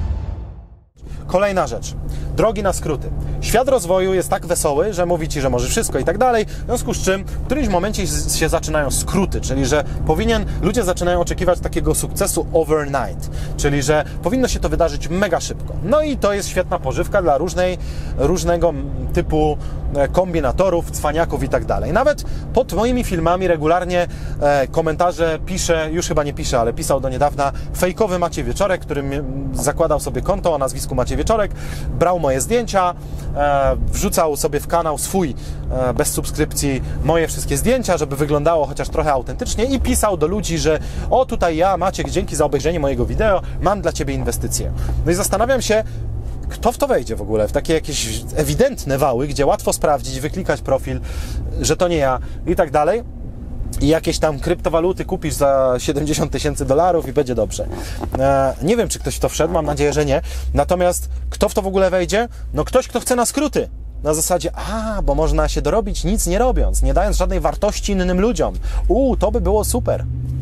Kolejna rzecz. Drogi na skróty. Świat rozwoju jest tak wesoły, że mówi Ci, że może wszystko i tak dalej, w związku z czym w którymś momencie się zaczynają skróty, czyli że ludzie zaczynają oczekiwać takiego sukcesu overnight, czyli że powinno się to wydarzyć mega szybko. No i to jest świetna pożywka dla różnego typu kombinatorów, cwaniaków i tak dalej. Nawet pod moimi filmami regularnie komentarze pisze, już chyba nie pisze, ale pisał do niedawna fejkowy Maciej Wieczorek, który zakładał sobie konto o nazwisku Maciej Wieczorek, brał moje zdjęcia, wrzucał sobie w kanał swój bez subskrypcji moje wszystkie zdjęcia, żeby wyglądało chociaż trochę autentycznie i pisał do ludzi, że o tutaj ja, Maciek, dzięki za obejrzenie mojego wideo, mam dla Ciebie inwestycje. No i zastanawiam się, kto w to wejdzie w ogóle, w takie jakieś ewidentne wały, gdzie łatwo sprawdzić, wyklikać profil, że to nie ja i tak dalej. I jakieś tam kryptowaluty kupisz za $70 000 i będzie dobrze. Nie wiem, czy ktoś w to wszedł, mam nadzieję, że nie. Natomiast kto w to w ogóle wejdzie? No ktoś, kto chce na skróty. Na zasadzie, bo można się dorobić nic nie robiąc, nie dając żadnej wartości innym ludziom. To by było super.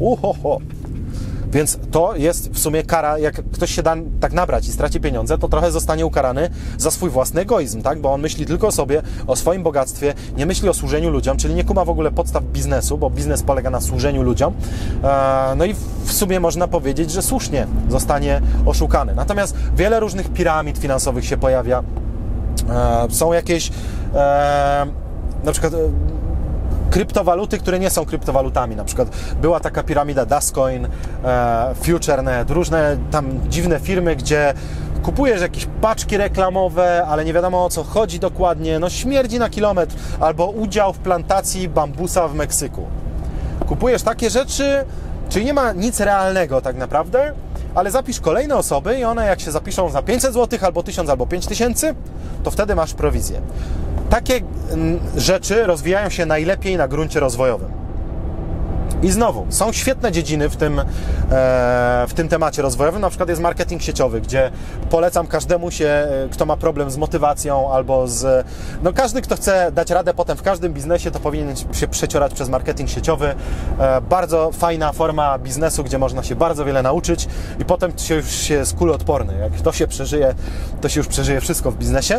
Więc to jest w sumie kara, jak ktoś się da tak nabrać i straci pieniądze, to trochę zostanie ukarany za swój własny egoizm, tak? Bo on myśli tylko o sobie, o swoim bogactwie, nie myśli o służeniu ludziom, czyli nie kuma w ogóle podstaw biznesu, bo biznes polega na służeniu ludziom. No i w sumie można powiedzieć, że słusznie zostanie oszukany. Natomiast wiele różnych piramid finansowych się pojawia. Są jakieś na przykład kryptowaluty, które nie są kryptowalutami. Na przykład była taka piramida Dascoin, FutureNet, różne tam dziwne firmy, gdzie kupujesz jakieś paczki reklamowe, ale nie wiadomo o co chodzi dokładnie, no śmierdzi na kilometr, albo udział w plantacji bambusa w Meksyku. Kupujesz takie rzeczy, czyli nie ma nic realnego tak naprawdę, ale zapisz kolejne osoby i one jak się zapiszą za 500 zł, albo 1000, albo 5000, to wtedy masz prowizję. Takie rzeczy rozwijają się najlepiej na gruncie rozwojowym. I znowu, są świetne dziedziny w tym temacie rozwojowym, na przykład jest marketing sieciowy, gdzie polecam każdemu kto ma problem z motywacją albo no każdy, kto chce dać radę potem w każdym biznesie, to powinien się przeciorać przez marketing sieciowy. Bardzo fajna forma biznesu, gdzie można się bardzo wiele nauczyć i potem się już jest kuloodporny. Jak to się przeżyje, to się już przeżyje wszystko w biznesie.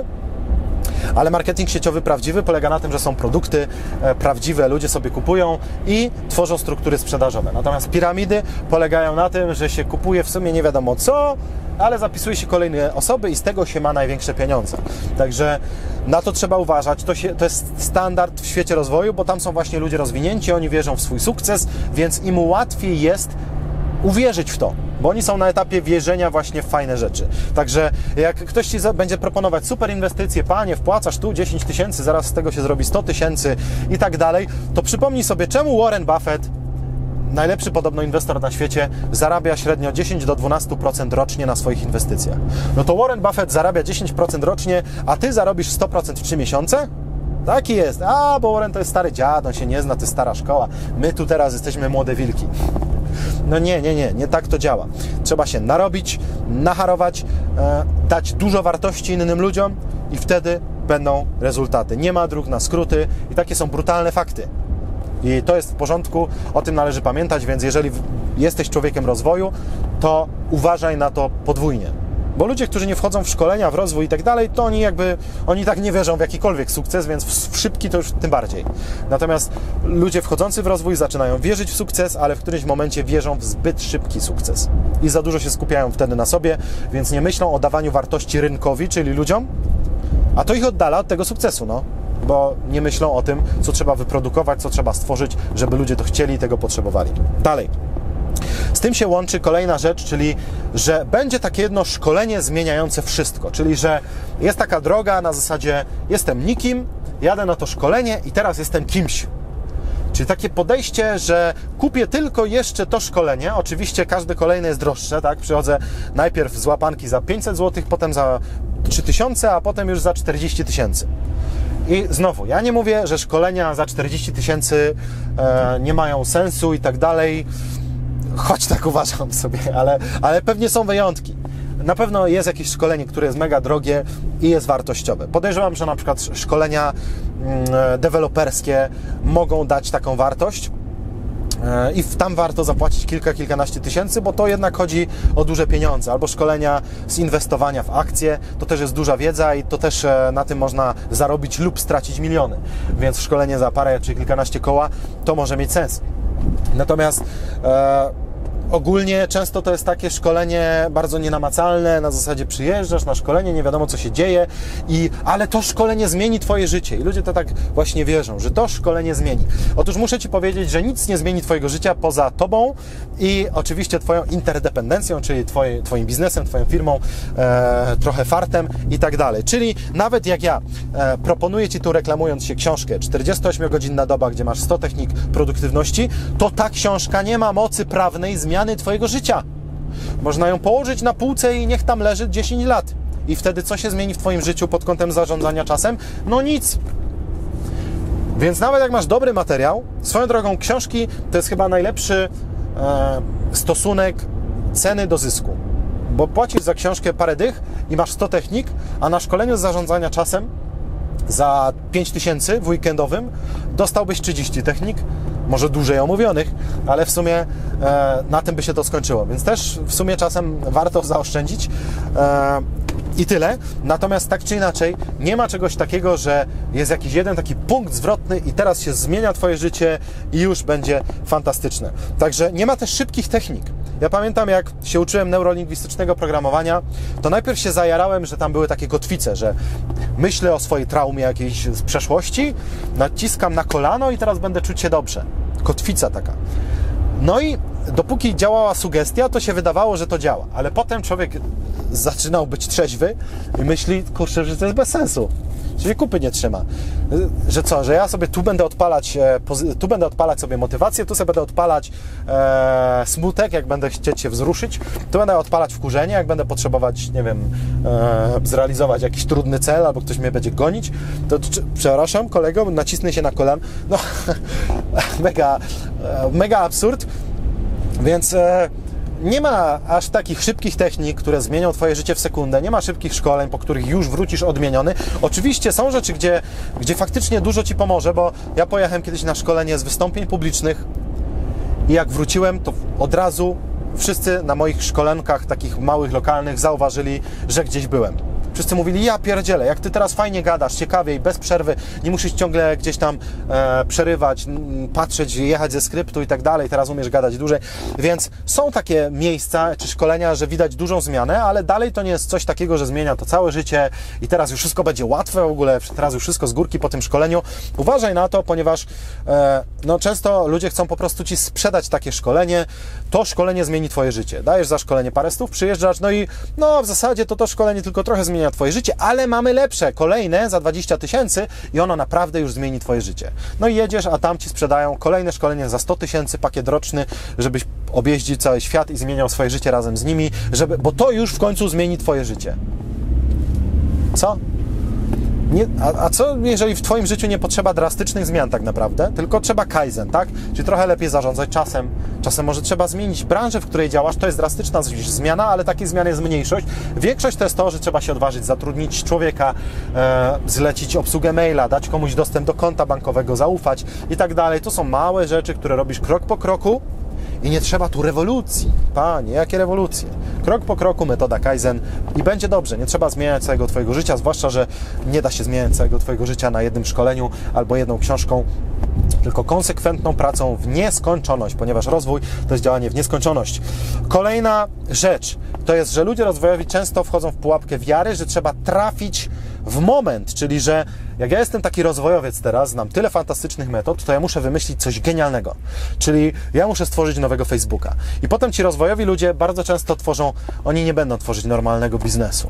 Ale marketing sieciowy prawdziwy polega na tym, że są produkty prawdziwe, ludzie sobie kupują i tworzą struktury sprzedażowe. Natomiast piramidy polegają na tym, że się kupuje w sumie nie wiadomo co, ale zapisuje się kolejne osoby i z tego się ma największe pieniądze. Także na to trzeba uważać. To jest standard w świecie rozwoju, bo tam są właśnie ludzie rozwinięci, oni wierzą w swój sukces, więc im łatwiej jest uwierzyć w to, bo oni są na etapie wierzenia właśnie w fajne rzeczy. Także jak ktoś Ci będzie proponować super inwestycje, panie, wpłacasz tu 10 000, zaraz z tego się zrobi 100 000 i tak dalej, to przypomnij sobie, czemu Warren Buffett, najlepszy podobno inwestor na świecie, zarabia średnio 10 do 12% rocznie na swoich inwestycjach. No to Warren Buffett zarabia 10% rocznie, a Ty zarobisz 100% w 3 miesiące? Taki jest. Bo Warren to jest stary dziad, on się nie zna, to jest stara szkoła. My tu teraz jesteśmy młode wilki. No nie tak to działa. Trzeba się narobić, nacharować, dać dużo wartości innym ludziom i wtedy będą rezultaty. Nie ma dróg na skróty i takie są brutalne fakty. I to jest w porządku, o tym należy pamiętać, więc jeżeli jesteś człowiekiem rozwoju, to uważaj na to podwójnie. Bo ludzie, którzy nie wchodzą w szkolenia, w rozwój i tak dalej, to oni tak nie wierzą w jakikolwiek sukces, więc w szybki to już tym bardziej. Natomiast ludzie wchodzący w rozwój zaczynają wierzyć w sukces, ale w którymś momencie wierzą w zbyt szybki sukces. I za dużo się skupiają wtedy na sobie, więc nie myślą o dawaniu wartości rynkowi, czyli ludziom, a to ich oddala od tego sukcesu, bo nie myślą o tym, co trzeba wyprodukować, co trzeba stworzyć, żeby ludzie to chcieli i tego potrzebowali. Dalej. Z tym się łączy kolejna rzecz, czyli że będzie takie jedno szkolenie zmieniające wszystko, czyli że jest taka droga na zasadzie jestem nikim, jadę na to szkolenie i teraz jestem kimś. Czyli takie podejście, że kupię tylko jeszcze to szkolenie, oczywiście każde kolejne jest droższe, tak? Przychodzę najpierw z łapanki za 500 zł, potem za 3000, a potem już za 40 000. I znowu, ja nie mówię, że szkolenia za 40 000 nie mają sensu i tak dalej, choć tak uważam sobie, ale pewnie są wyjątki. Na pewno jest jakieś szkolenie, które jest mega drogie i jest wartościowe. Podejrzewam, że na przykład szkolenia deweloperskie mogą dać taką wartość i tam warto zapłacić kilkanaście tysięcy, bo to jednak chodzi o duże pieniądze. Albo szkolenia z inwestowania w akcje, to też jest duża wiedza i to też na tym można zarobić lub stracić miliony. Więc szkolenie za parę czy kilkanaście koła to może mieć sens. Natomiast ogólnie często to jest takie szkolenie bardzo nienamacalne, na zasadzie przyjeżdżasz na szkolenie, nie wiadomo co się dzieje, ale to szkolenie zmieni Twoje życie i ludzie to tak właśnie wierzą, że to szkolenie zmieni. Otóż muszę Ci powiedzieć, że nic nie zmieni Twojego życia poza Tobą i oczywiście Twoją interdependencją, czyli Twoim biznesem, Twoją firmą, trochę fartem i tak dalej. Czyli nawet jak ja proponuję Ci tu, reklamując się, książkę 48-godzinna doba, gdzie masz 100 technik produktywności, to ta książka nie ma mocy prawnej zmiany Twojego życia. Można ją położyć na półce i niech tam leży 10 lat. I wtedy co się zmieni w Twoim życiu pod kątem zarządzania czasem? No nic. Więc nawet jak masz dobry materiał, swoją drogą książki to jest chyba najlepszy stosunek ceny do zysku. Bo płacisz za książkę parę dych i masz 100 technik, a na szkoleniu z zarządzania czasem za 5000 w weekendowym dostałbyś 30 technik, może dłużej omówionych, ale w sumie na tym by się to skończyło. Więc też w sumie czasem warto zaoszczędzić i tyle. Natomiast tak czy inaczej nie ma czegoś takiego, że jest jakiś jeden taki punkt zwrotny i teraz się zmienia Twoje życie i już będzie fantastyczne. Także nie ma też szybkich technik. Ja pamiętam, jak się uczyłem neurolingwistycznego programowania, to najpierw się zajarałem, że tam były takie kotwice, że myślę o swojej traumie jakiejś z przeszłości, naciskam na kolano i teraz będę czuć się dobrze. Kotwica taka. No i dopóki działała sugestia, to się wydawało, że to działa. Ale potem człowiek zaczynał być trzeźwy i myśli, kurczę, że to jest bez sensu. Czyli kupy nie trzyma. Że co, że ja sobie tu będę odpalać sobie motywację, tu sobie będę odpalać smutek, jak będę chcieć się wzruszyć, tu będę odpalać wkurzenie, jak będę potrzebować, nie wiem, zrealizować jakiś trudny cel, albo ktoś mnie będzie gonić, to przepraszam kolego, nacisnę się na kolan. No, mega mega absurd, więc nie ma aż takich szybkich technik, które zmienią Twoje życie w sekundę, nie ma szybkich szkoleń, po których już wrócisz odmieniony. Oczywiście są rzeczy, gdzie faktycznie dużo Ci pomoże, bo ja pojechałem kiedyś na szkolenie z wystąpień publicznych i jak wróciłem, to od razu wszyscy na moich szkolenkach takich małych, lokalnych zauważyli, że gdzieś byłem. Wszyscy mówili, ja pierdzielę, jak Ty teraz fajnie gadasz, ciekawiej, bez przerwy, nie musisz ciągle gdzieś tam przerywać, patrzeć, jechać ze skryptu i tak dalej, teraz umiesz gadać dłużej. Więc są takie miejsca czy szkolenia, że widać dużą zmianę, ale dalej to nie jest coś takiego, że zmienia to całe życie i teraz już wszystko będzie łatwe w ogóle, teraz już wszystko z górki po tym szkoleniu. Uważaj na to, ponieważ no, często ludzie chcą po prostu Ci sprzedać takie szkolenie, to szkolenie zmieni Twoje życie. Dajesz za szkolenie parę stów, przyjeżdżasz, no i no w zasadzie to szkolenie tylko trochę zmienia Twoje życie, ale mamy lepsze, kolejne za 20 000 i ono naprawdę już zmieni Twoje życie. No i jedziesz, a tam Ci sprzedają kolejne szkolenie za 100 000, pakiet roczny, żebyś objeździł cały świat i zmieniał swoje życie razem z nimi, bo to już w końcu zmieni Twoje życie. Co? A co, jeżeli w Twoim życiu nie potrzeba drastycznych zmian tak naprawdę, tylko trzeba kaizen, tak? Czyli trochę lepiej zarządzać czasem. Czasem może trzeba zmienić branżę, w której działasz, to jest drastyczna zmiana, ale takiej zmiany jest mniejszość. Większość to jest to, że trzeba się odważyć, zatrudnić człowieka, zlecić obsługę maila, dać komuś dostęp do konta bankowego, zaufać i tak dalej. To są małe rzeczy, które robisz krok po kroku i nie trzeba tu rewolucji. Panie, jakie rewolucje? Krok po kroku metoda Kaizen i będzie dobrze. Nie trzeba zmieniać całego Twojego życia, zwłaszcza, że nie da się zmieniać całego Twojego życia na jednym szkoleniu albo jedną książką, tylko konsekwentną pracą w nieskończoność, ponieważ rozwój to jest działanie w nieskończoność. Kolejna rzecz to jest, że ludzie rozwojowi często wchodzą w pułapkę wiary, że trzeba trafić w moment, czyli że jak ja jestem taki rozwojowiec teraz, znam tyle fantastycznych metod, to ja muszę wymyślić coś genialnego. Czyli ja muszę stworzyć nowego Facebooka. I potem ci rozwojowi ludzie bardzo często oni nie będą tworzyć normalnego biznesu.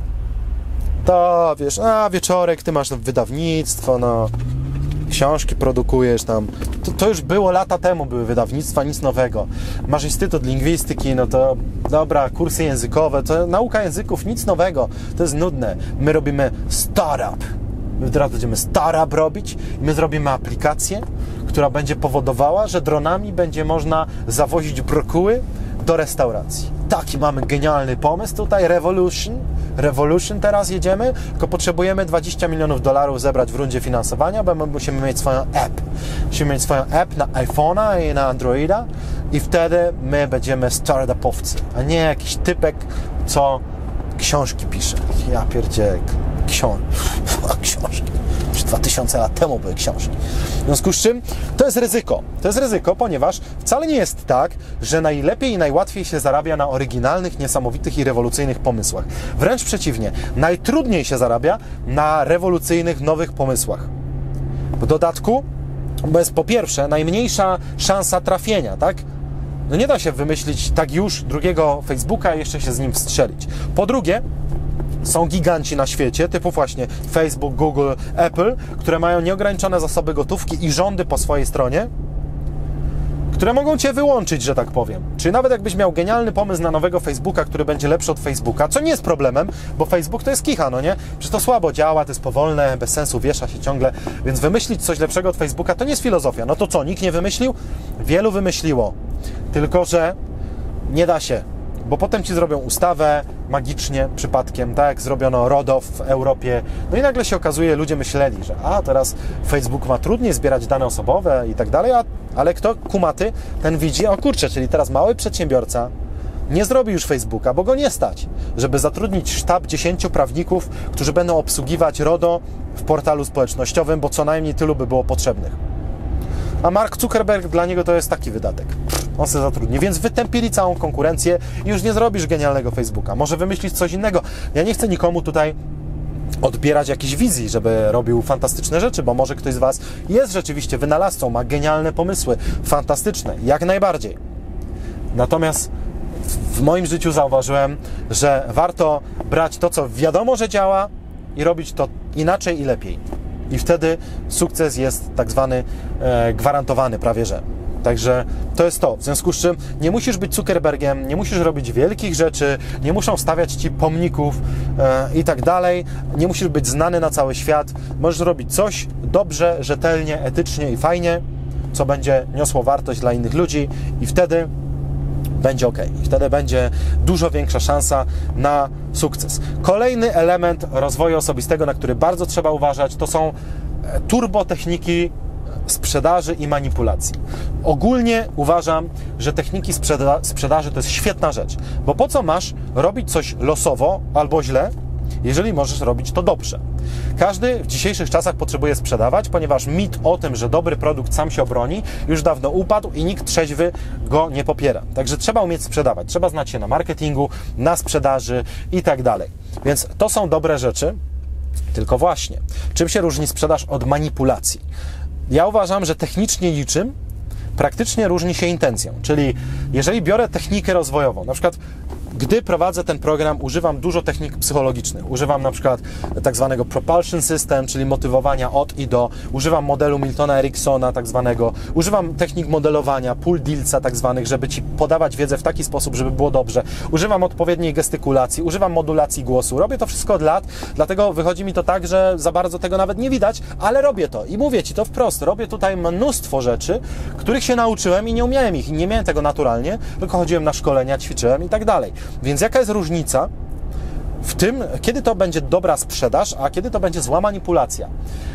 To wiesz, wieczorek, ty masz wydawnictwo, no książki produkujesz tam. To już było lata temu, były wydawnictwa, nic nowego. Masz Instytut Lingwistyki, no to dobra, kursy językowe, to nauka języków, nic nowego. To jest nudne. My robimy startup. My teraz będziemy startup robić i my zrobimy aplikację, która będzie powodowała, że dronami będzie można zawozić brokuły do restauracji. Taki mamy genialny pomysł tutaj, Revolution teraz jedziemy, tylko potrzebujemy $20 milionów zebrać w rundzie finansowania, bo my musimy mieć swoją app. Musimy mieć swoją app na iPhone'a i na Androida i wtedy my będziemy startupowcy, a nie jakiś typek, co książki pisze. Ja pierdzielę, książki. Już 2000 lat temu były książki. W związku z czym to jest ryzyko. To jest ryzyko, ponieważ wcale nie jest tak, że najlepiej i najłatwiej się zarabia na oryginalnych, niesamowitych i rewolucyjnych pomysłach. Wręcz przeciwnie, najtrudniej się zarabia na rewolucyjnych, nowych pomysłach. W dodatku, bo jest po pierwsze najmniejsza szansa trafienia, tak? No nie da się wymyślić tak już drugiego Facebooka i jeszcze się z nim wstrzelić. Po drugie, są giganci na świecie, typu właśnie Facebook, Google, Apple, które mają nieograniczone zasoby gotówki i rządy po swojej stronie, które mogą Cię wyłączyć, że tak powiem. Czyli nawet jakbyś miał genialny pomysł na nowego Facebooka, który będzie lepszy od Facebooka, co nie jest problemem, bo Facebook to jest kicha, no nie? Przecież to słabo działa, to jest powolne, bez sensu, wiesza się ciągle, więc wymyślić coś lepszego od Facebooka to nie jest filozofia. No to co, nikt nie wymyślił? Wielu wymyśliło, tylko że nie da się. Bo potem Ci zrobią ustawę magicznie, przypadkiem, tak jak zrobiono RODO w Europie. No i nagle się okazuje, ludzie myśleli, że teraz Facebook ma trudniej zbierać dane osobowe i tak dalej, ale kto kumaty, ten widzi, o kurczę, czyli teraz mały przedsiębiorca nie zrobi już Facebooka, bo go nie stać, żeby zatrudnić sztab 10 prawników, którzy będą obsługiwać RODO w portalu społecznościowym, bo co najmniej tylu by było potrzebnych. A Mark Zuckerberg, dla niego to jest taki wydatek. On się zatrudni, więc wytępili całą konkurencję i już nie zrobisz genialnego Facebooka. Może wymyślić coś innego. Ja nie chcę nikomu tutaj odbierać jakiejś wizji, żeby robił fantastyczne rzeczy, bo może ktoś z Was jest rzeczywiście wynalazcą, ma genialne pomysły, fantastyczne, jak najbardziej. Natomiast w moim życiu zauważyłem, że warto brać to, co wiadomo, że działa i robić to inaczej i lepiej. I wtedy sukces jest tak zwany gwarantowany prawie że. Także to jest to. W związku z czym nie musisz być Zuckerbergiem, nie musisz robić wielkich rzeczy, nie muszą stawiać Ci pomników i tak dalej. Nie musisz być znany na cały świat. Możesz robić coś dobrze, rzetelnie, etycznie i fajnie, co będzie niosło wartość dla innych ludzi i wtedy będzie ok. I wtedy będzie dużo większa szansa na sukces. Kolejny element rozwoju osobistego, na który bardzo trzeba uważać, to są turbotechniki sprzedaży i manipulacji. Ogólnie uważam, że techniki sprzedaży to jest świetna rzecz, bo po co masz robić coś losowo albo źle, jeżeli możesz robić to dobrze. Każdy w dzisiejszych czasach potrzebuje sprzedawać, ponieważ mit o tym, że dobry produkt sam się obroni, już dawno upadł i nikt trzeźwy go nie popiera. Także trzeba umieć sprzedawać, trzeba znać się na marketingu, na sprzedaży i tak dalej. Więc to są dobre rzeczy, tylko właśnie, czym się różni sprzedaż od manipulacji? Ja uważam, że technicznie niczym, praktycznie różni się intencją. Czyli jeżeli biorę technikę rozwojową, na przykład gdy prowadzę ten program, używam dużo technik psychologicznych. Używam na przykład tak zwanego propulsion system, czyli motywowania od i do. Używam modelu Miltona Ericksona tak zwanego. Używam technik modelowania, pull dealsa tak zwanych, żeby Ci podawać wiedzę w taki sposób, żeby było dobrze. Używam odpowiedniej gestykulacji, używam modulacji głosu. Robię to wszystko od lat, dlatego wychodzi mi to tak, że za bardzo tego nawet nie widać, ale robię to i mówię Ci to wprost. Robię tutaj mnóstwo rzeczy, których się nauczyłem i nie umiałem ich. I nie miałem tego naturalnie, tylko chodziłem na szkolenia, ćwiczyłem i tak dalej. Więc jaka jest różnica w tym, kiedy to będzie dobra sprzedaż, a kiedy to będzie zła manipulacja?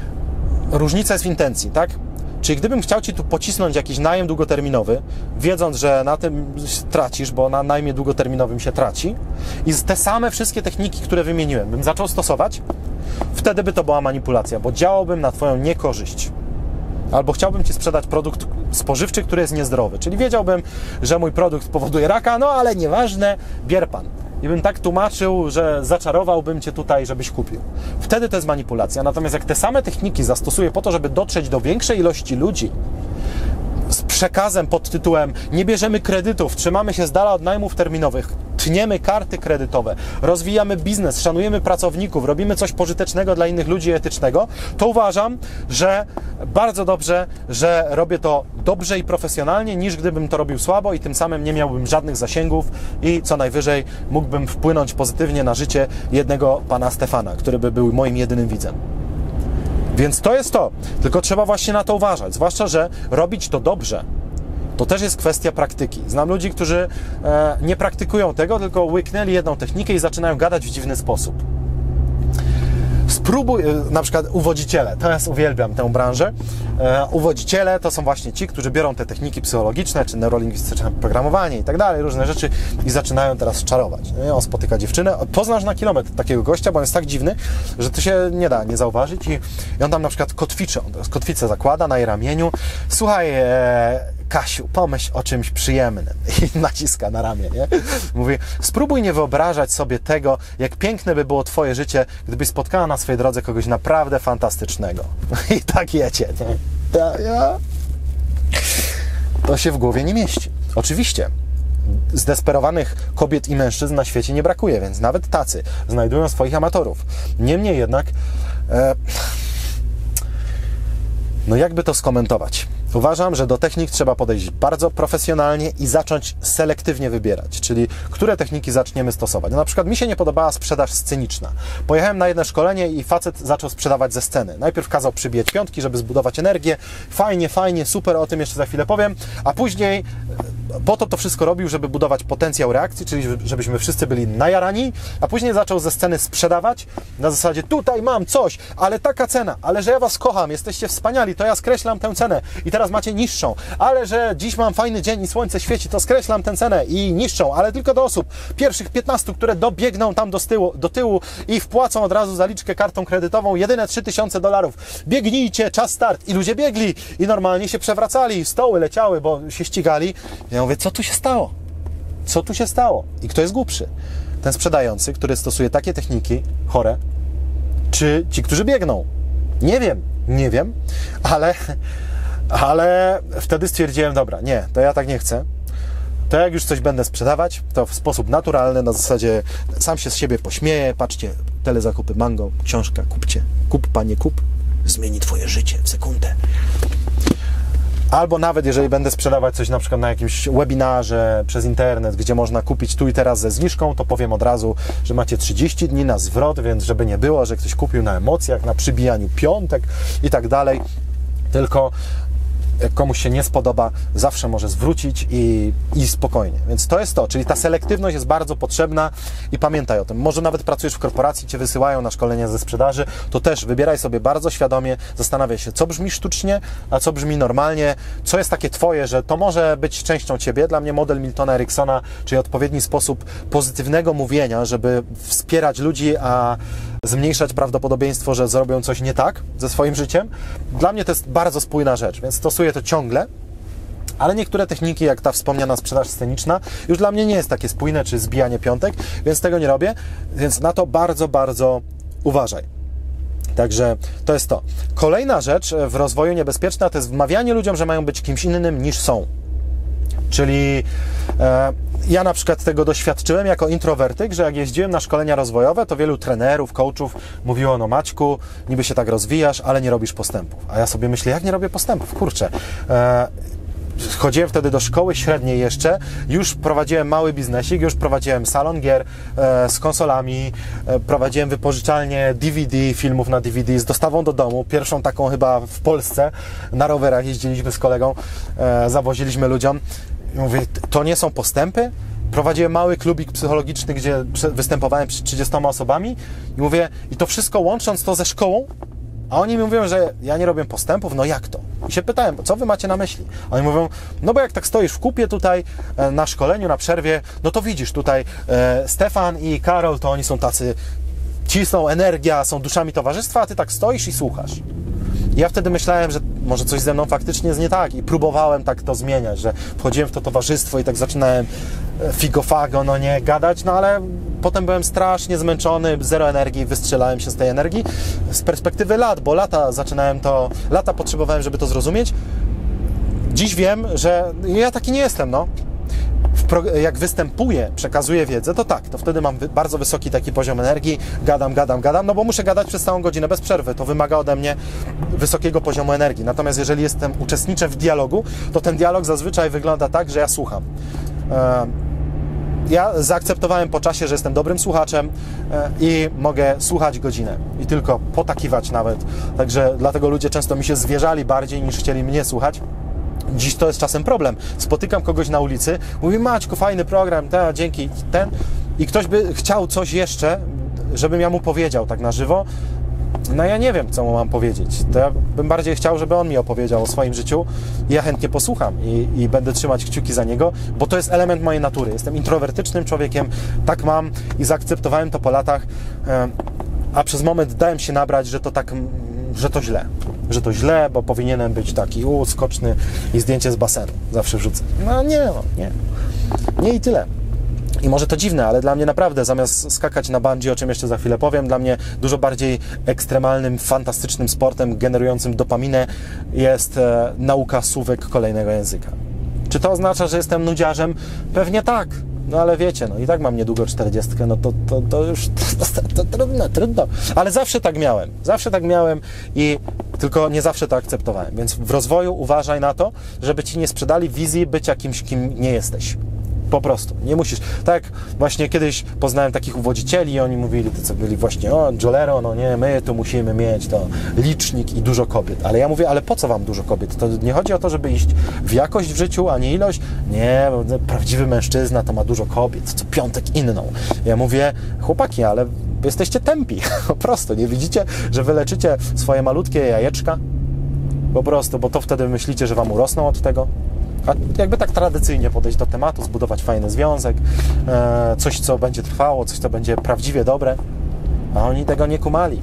Różnica jest w intencji, tak? Czyli gdybym chciał Ci tu pocisnąć jakiś najem długoterminowy, wiedząc, że na tym tracisz, bo na najmie długoterminowym się traci, i te same wszystkie techniki, które wymieniłem, bym zaczął stosować, wtedy by to była manipulacja, bo działałbym na Twoją niekorzyść. Albo chciałbym Ci sprzedać produkt spożywczy, który jest niezdrowy. Czyli wiedziałbym, że mój produkt powoduje raka, no ale nieważne, bier Pan. I bym tak tłumaczył, że zaczarowałbym Cię tutaj, żebyś kupił. Wtedy to jest manipulacja. Natomiast jak te same techniki zastosuję po to, żeby dotrzeć do większej ilości ludzi, z przekazem pod tytułem nie bierzemy kredytów, trzymamy się z dala od najmów terminowych, tniemy karty kredytowe, rozwijamy biznes, szanujemy pracowników, robimy coś pożytecznego dla innych ludzi etycznego, to uważam, że bardzo dobrze, że robię to dobrze i profesjonalnie, niż gdybym to robił słabo i tym samym nie miałbym żadnych zasięgów i co najwyżej mógłbym wpłynąć pozytywnie na życie jednego pana Stefana, który by był moim jedynym widzem. Więc to jest to, tylko trzeba właśnie na to uważać, zwłaszcza, że robić to dobrze, to też jest kwestia praktyki. Znam ludzi, którzy nie praktykują tego, tylko łyknęli jedną technikę i zaczynają gadać w dziwny sposób. Spróbuj, na przykład uwodziciele, teraz uwielbiam tę branżę. Uwodziciele to są właśnie ci, którzy biorą te techniki psychologiczne, czy neurolingwistyczne programowanie i tak dalej, różne rzeczy i zaczynają teraz czarować. On spotyka dziewczynę, poznasz na kilometr takiego gościa, bo on jest tak dziwny, że to się nie da nie zauważyć i on tam na przykład kotwicę zakłada na jej ramieniu. Słuchaj, Kasiu, pomyśl o czymś przyjemnym i naciska na ramię, nie? Mówi, spróbuj nie wyobrażać sobie tego, jak piękne by było Twoje życie, gdybyś spotkała na swojej drodze kogoś naprawdę fantastycznego. I tak jecie, nie? To się w głowie nie mieści. Oczywiście zdesperowanych kobiet i mężczyzn na świecie nie brakuje, więc nawet tacy znajdują swoich amatorów. Niemniej jednak no jakby to skomentować? Uważam, że do technik trzeba podejść bardzo profesjonalnie i zacząć selektywnie wybierać, czyli które techniki zaczniemy stosować. Na przykład mi się nie podobała sprzedaż sceniczna. Pojechałem na jedno szkolenie i facet zaczął sprzedawać ze sceny. Najpierw kazał przybijać piątki, żeby zbudować energię. Fajnie, super, o tym jeszcze za chwilę powiem. A później po to wszystko robił, żeby budować potencjał reakcji, czyli żebyśmy wszyscy byli najarani, a później zaczął ze sceny sprzedawać na zasadzie tutaj mam coś, ale taka cena, ale że ja Was kocham, jesteście wspaniali, to ja skreślam tę cenę i teraz macie niższą, ale że dziś mam fajny dzień i słońce świeci, to skreślam tę cenę i niższą, ale tylko do osób, pierwszych 15, które dobiegną tam do tyłu i wpłacą od razu zaliczkę kartą kredytową, jedyne $3000. Biegnijcie, czas start. I ludzie biegli i normalnie się przewracali, stoły leciały, bo się ścigali. Ja mówię, co tu się stało? Co tu się stało? I kto jest głupszy? Ten sprzedający, który stosuje takie techniki chore, czy ci, którzy biegną? Nie wiem, ale wtedy stwierdziłem, dobra, nie, to ja tak nie chcę. To jak już coś będę sprzedawać, to w sposób naturalny, na zasadzie sam się z siebie pośmieję, patrzcie, telezakupy Mango, książka, kupcie, kup panie, kup, zmieni Twoje życie w sekundę. Albo nawet jeżeli będę sprzedawać coś na przykład na jakimś webinarze przez internet, gdzie można kupić tu i teraz ze zniżką, to powiem od razu, że macie 30 dni na zwrot, więc żeby nie było, że ktoś kupił na emocjach, na przybijaniu piątek i tak dalej, tylko jak komuś się nie spodoba, zawsze może zwrócić i spokojnie. Więc to jest to, czyli ta selektywność jest bardzo potrzebna i pamiętaj o tym. Może nawet pracujesz w korporacji, Cię wysyłają na szkolenia ze sprzedaży, to też wybieraj sobie bardzo świadomie, zastanawiaj się, co brzmi sztucznie, a co brzmi normalnie, co jest takie Twoje, że to może być częścią Ciebie. Dla mnie model Miltona Ericksona, czyli odpowiedni sposób pozytywnego mówienia, żeby wspierać ludzi, a zmniejszać prawdopodobieństwo, że zrobią coś nie tak ze swoim życiem. Dla mnie to jest bardzo spójna rzecz, więc stosuję to ciągle, ale niektóre techniki, jak ta wspomniana sprzedaż sceniczna, już dla mnie nie jest takie spójne, czy zbijanie piątek, więc tego nie robię, więc na to bardzo, bardzo uważaj. Także to jest to. Kolejna rzecz w rozwoju niebezpieczna to jest wmawianie ludziom, że mają być kimś innym niż są. Czyli ja na przykład tego doświadczyłem jako introwertyk, że jak jeździłem na szkolenia rozwojowe, to wielu trenerów, coachów mówiło, no Maćku, niby się tak rozwijasz, ale nie robisz postępów. A ja sobie myślę, jak nie robię postępów? Kurczę. Chodziłem wtedy do szkoły średniej jeszcze, już prowadziłem mały biznesik, już prowadziłem salon gier z konsolami, prowadziłem wypożyczalnię DVD, filmów na DVD z dostawą do domu, pierwszą taką chyba w Polsce, na rowerach jeździliśmy z kolegą, zawoziliśmy ludziom. I mówię, to nie są postępy? Prowadziłem mały klubik psychologiczny, gdzie występowałem przed 30 osobami i mówię, i to wszystko łącząc to ze szkołą, a oni mi mówią, że ja nie robię postępów, no jak to? I się pytałem, co wy macie na myśli? A oni mówią, no bo jak tak stoisz w kupie tutaj na szkoleniu, na przerwie, no to widzisz tutaj Stefan i Karol, to oni są tacy, cisną energia, są duszami towarzystwa, a ty tak stoisz i słuchasz. I ja wtedy myślałem, że może coś ze mną faktycznie jest nie tak i próbowałem tak to zmieniać, że wchodziłem w to towarzystwo i tak zaczynałem figo-fago, no nie, gadać, no ale potem byłem strasznie zmęczony, zero energii, wystrzelałem się z tej energii z perspektywy lat, bo lata potrzebowałem, żeby to zrozumieć. Dziś wiem, że ja taki nie jestem, no. Jak występuję, przekazuję wiedzę, to tak, to wtedy mam bardzo wysoki taki poziom energii, gadam, no bo muszę gadać przez całą godzinę bez przerwy, to wymaga ode mnie wysokiego poziomu energii. Natomiast jeżeli uczestniczę w dialogu, to ten dialog zazwyczaj wygląda tak, że ja słucham. Ja zaakceptowałem po czasie, że jestem dobrym słuchaczem i mogę słuchać godzinę i tylko potakiwać nawet. Także dlatego ludzie często mi się zwierzali bardziej niż chcieli mnie słuchać. Dziś to jest czasem problem. Spotykam kogoś na ulicy, mówi, Maćku, fajny program, dzięki, i ktoś by chciał coś jeszcze, żebym ja mu powiedział tak na żywo. No ja nie wiem, co mu mam powiedzieć. To ja bym bardziej chciał, żeby on mi opowiedział o swoim życiu i ja chętnie posłucham i będę trzymać kciuki za niego, bo to jest element mojej natury. Jestem introwertycznym człowiekiem, tak mam i zaakceptowałem to po latach, a przez moment dałem się nabrać, że to źle, bo powinienem być taki skoczny i zdjęcie z basenu zawsze wrzucę. No nie i tyle. I może to dziwne, ale dla mnie naprawdę, zamiast skakać na bungee, o czym jeszcze za chwilę powiem, dla mnie dużo bardziej ekstremalnym, fantastycznym sportem generującym dopaminę jest nauka słówek kolejnego języka. Czy to oznacza, że jestem nudziarzem? Pewnie tak. No ale wiecie, no i tak mam niedługo 40, no to już trudno. Ale zawsze tak miałem i tylko nie zawsze to akceptowałem. Więc w rozwoju uważaj na to, żeby ci nie sprzedali wizji bycia kimś, kim nie jesteś. Po prostu, nie musisz. Tak jak właśnie kiedyś poznałem takich uwodzicieli i oni mówili, co byli właśnie, Jolero, no nie, my tu musimy mieć to licznik i dużo kobiet. Ale ja mówię, ale po co wam dużo kobiet? To nie chodzi o to, żeby iść w jakość w życiu, a nie ilość. Nie, bo prawdziwy mężczyzna to ma dużo kobiet, co piątek inną. Ja mówię, chłopaki, ale wy jesteście tępi. Po prostu, nie widzicie, że wy leczycie swoje malutkie jajeczka? Po prostu, bo to wtedy myślicie, że wam urosną od tego. A jakby tak tradycyjnie podejść do tematu, zbudować fajny związek, coś, co będzie trwało, coś, co będzie prawdziwie dobre, a oni tego nie kumali.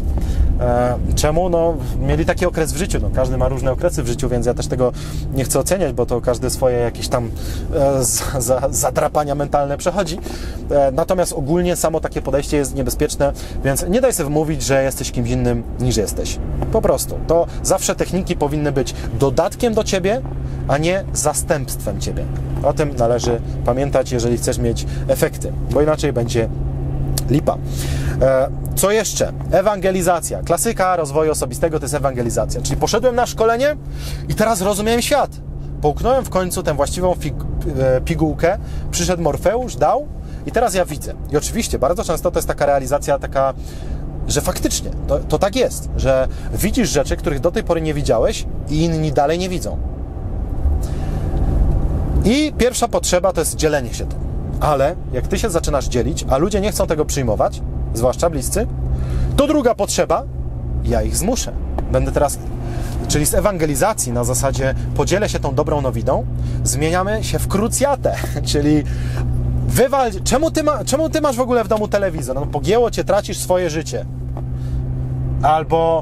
Czemu? No, mieli taki okres w życiu. No, każdy ma różne okresy w życiu, więc ja też tego nie chcę oceniać, bo to każdy swoje jakieś tam zadrapania mentalne przechodzi. Natomiast ogólnie samo takie podejście jest niebezpieczne, więc nie daj sobie wmówić, że jesteś kimś innym niż jesteś. Po prostu. To zawsze techniki powinny być dodatkiem do ciebie, a nie zastępstwem ciebie. O tym należy pamiętać, jeżeli chcesz mieć efekty, bo inaczej będzie lipa. Co jeszcze? Ewangelizacja. Klasyka rozwoju osobistego to jest ewangelizacja. Czyli poszedłem na szkolenie i teraz rozumiałem świat. Połknąłem w końcu tę właściwą pigułkę, przyszedł Morfeusz, dał i teraz ja widzę. I oczywiście bardzo często to jest taka realizacja że faktycznie to tak jest, że widzisz rzeczy, których do tej pory nie widziałeś i inni dalej nie widzą. I pierwsza potrzeba to jest dzielenie się tym. Ale jak ty się zaczynasz dzielić, a ludzie nie chcą tego przyjmować, zwłaszcza bliscy, to druga potrzeba, ja ich zmuszę. Będę teraz, czyli z ewangelizacji na zasadzie podzielę się tą dobrą nowiną, zmieniamy się w krucjatę, czyli wywal, czemu ty masz w ogóle w domu telewizor? No pogięło cię, tracisz swoje życie. Albo